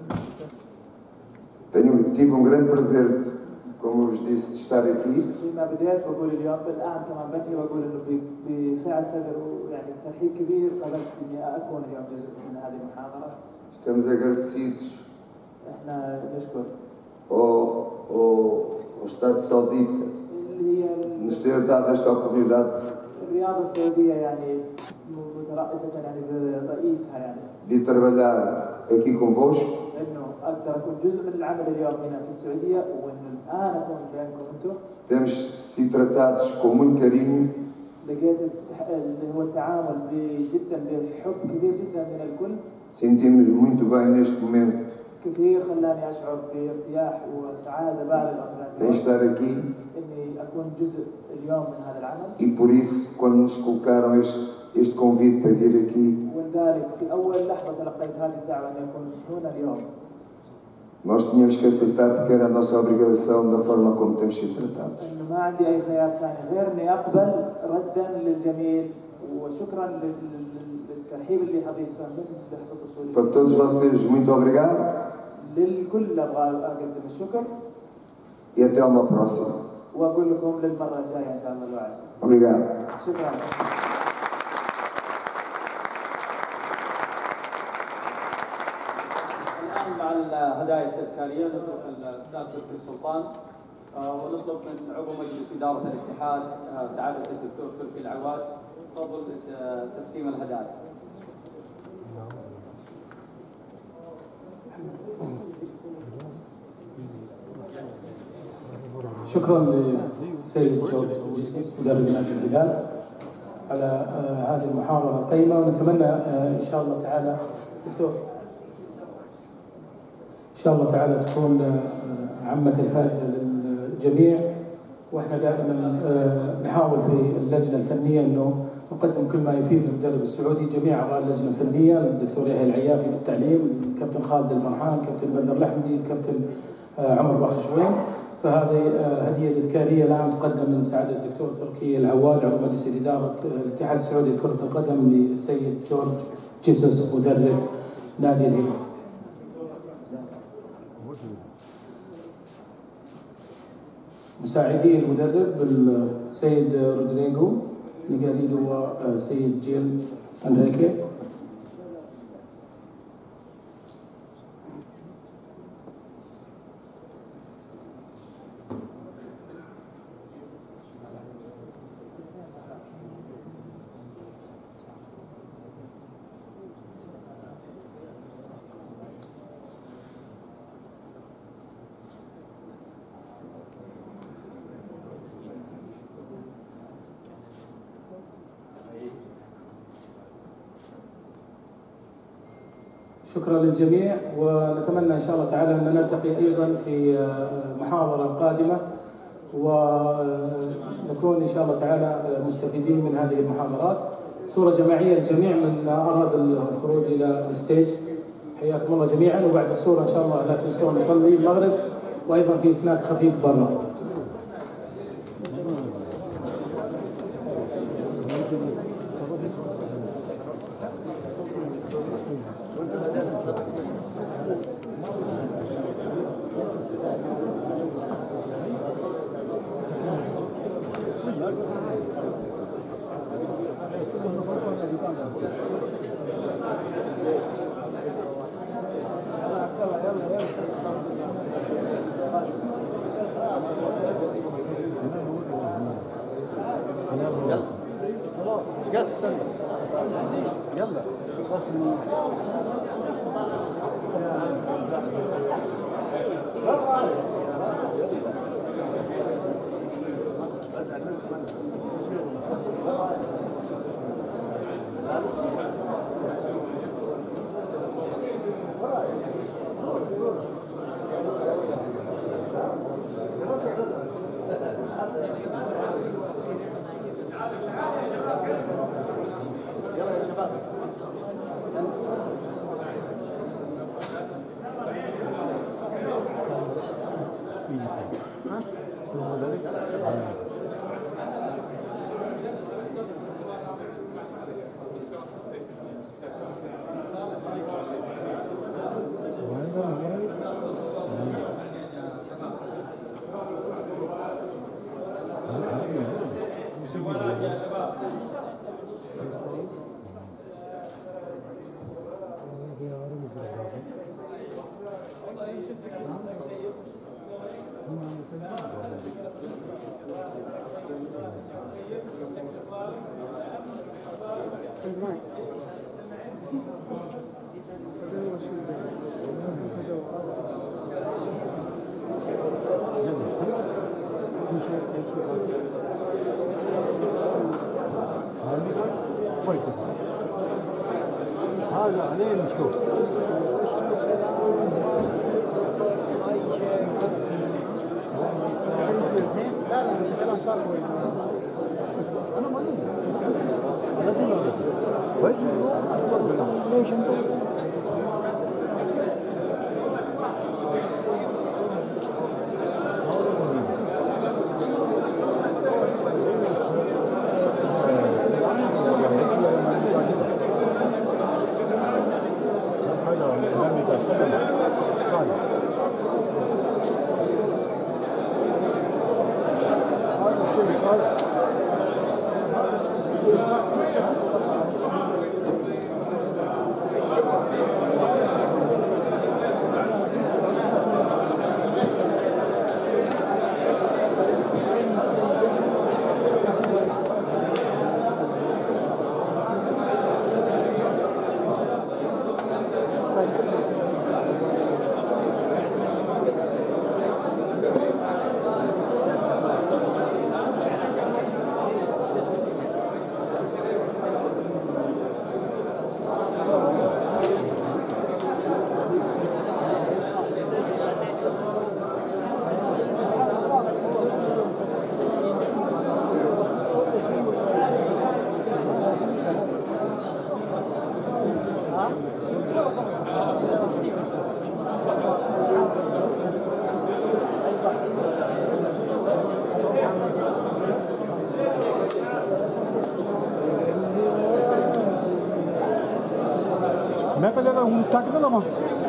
tenho, tive um grande prazer, como vos disse, de estar aqui. فيما بديت بقول اليوم الان كمان بدي بقول انه بسعه صدر ويعني ترحيب كبير قبلت اني اكون اليوم جزء من هذه المحاضره. Estamos agradecidos احنا نشكر ao, ao, ao Estado Saudita اللي هي nos ter dado esta oportunidade الرياضه السعوديه يعني مترأسه يعني برئيسها يعني de trabalhar aqui convosco. انه اقدر اكون جزء من العمل اليوم هنا في السعوديه وانه الان اكون بينكم انتم. Temos sido tratados com muito carinho. لقيت اللي هو التعامل جدا بحب كبير جدا من الكل. Sentimos muito bem neste momento كثير خلاني اشعر بارتياح وسعاده بالغه em estar aqui. اني اكون جزء اليوم من هذا العمل. E por isso, quando nos colocaram este, este convite para vir aqui, ولذلك في اول لحظه تلقيت هذه الدعوه ان اكون هنا اليوم. nós tínhamos que aceitar porque era a nossa obrigação da forma como temos sido tratados. إنه ما عندي أي خيار ثاني غير إني أقبل ردا للجميل وشكرا للترحيب اللي أضيفه من لحظة وصولي. Para todos vocês, muito obrigado. للكل أبغى أقدم الشكر. E até uma próxima. وأقول لكم للمرة الجاية إن شاء الله الوعد. Obrigado. شكرا. الآن مع الهدايا التذكارية نترك الأستاذ تركي السلطان ونطلب من عضو مجلس إدارة الاتحاد سعادة الدكتور تركي العواد تفضل تسليم الهدايا. شكرا للسيد جورج مدرب نادي الهلال على هذه المحاضرة القيمة، ونتمنى إن شاء الله تعالى دكتور إن شاء الله تعالى تكون عامة الفائدة للجميع. وإحنا دائما نحاول في اللجنة الفنية إنه نقدم كل ما يفيد المدرب السعودي. جميع أعضاء اللجنة الفنية، الدكتور يحيى العيافي في التعليم، الكابتن خالد الفرحان، الكابتن بدر الأحمدي، الكابتن عمر بخشوين. فهذه هدية تذكارية الآن تقدم من سعادة الدكتور تركي العواد عضو مجلس إدارة الاتحاد السعودي لكرة القدم للسيد جورج جيسوس مدرب نادي الهلال. مساعدي المدرب السيد رودريغو نيغاريدو والسيد جيل أنريكي. شكرا للجميع، ونتمنى إن شاء الله تعالى أن نلتقي أيضا في محاضرة قادمة ونكون إن شاء الله تعالى مستفيدين من هذه المحاضرات. صورة جماعية للجميع من أراد الخروج إلى الستيج. حياكم الله جميعا، وبعد الصورة إن شاء الله لا تنسوا نصلي المغرب، وأيضا في سناك خفيف برا. هذا علينا نشوف لا لا الكلام صار كويس انا ما انا كويس ليش انت هذا الشيء صار मैं पहले तो हूँ तक ना लगा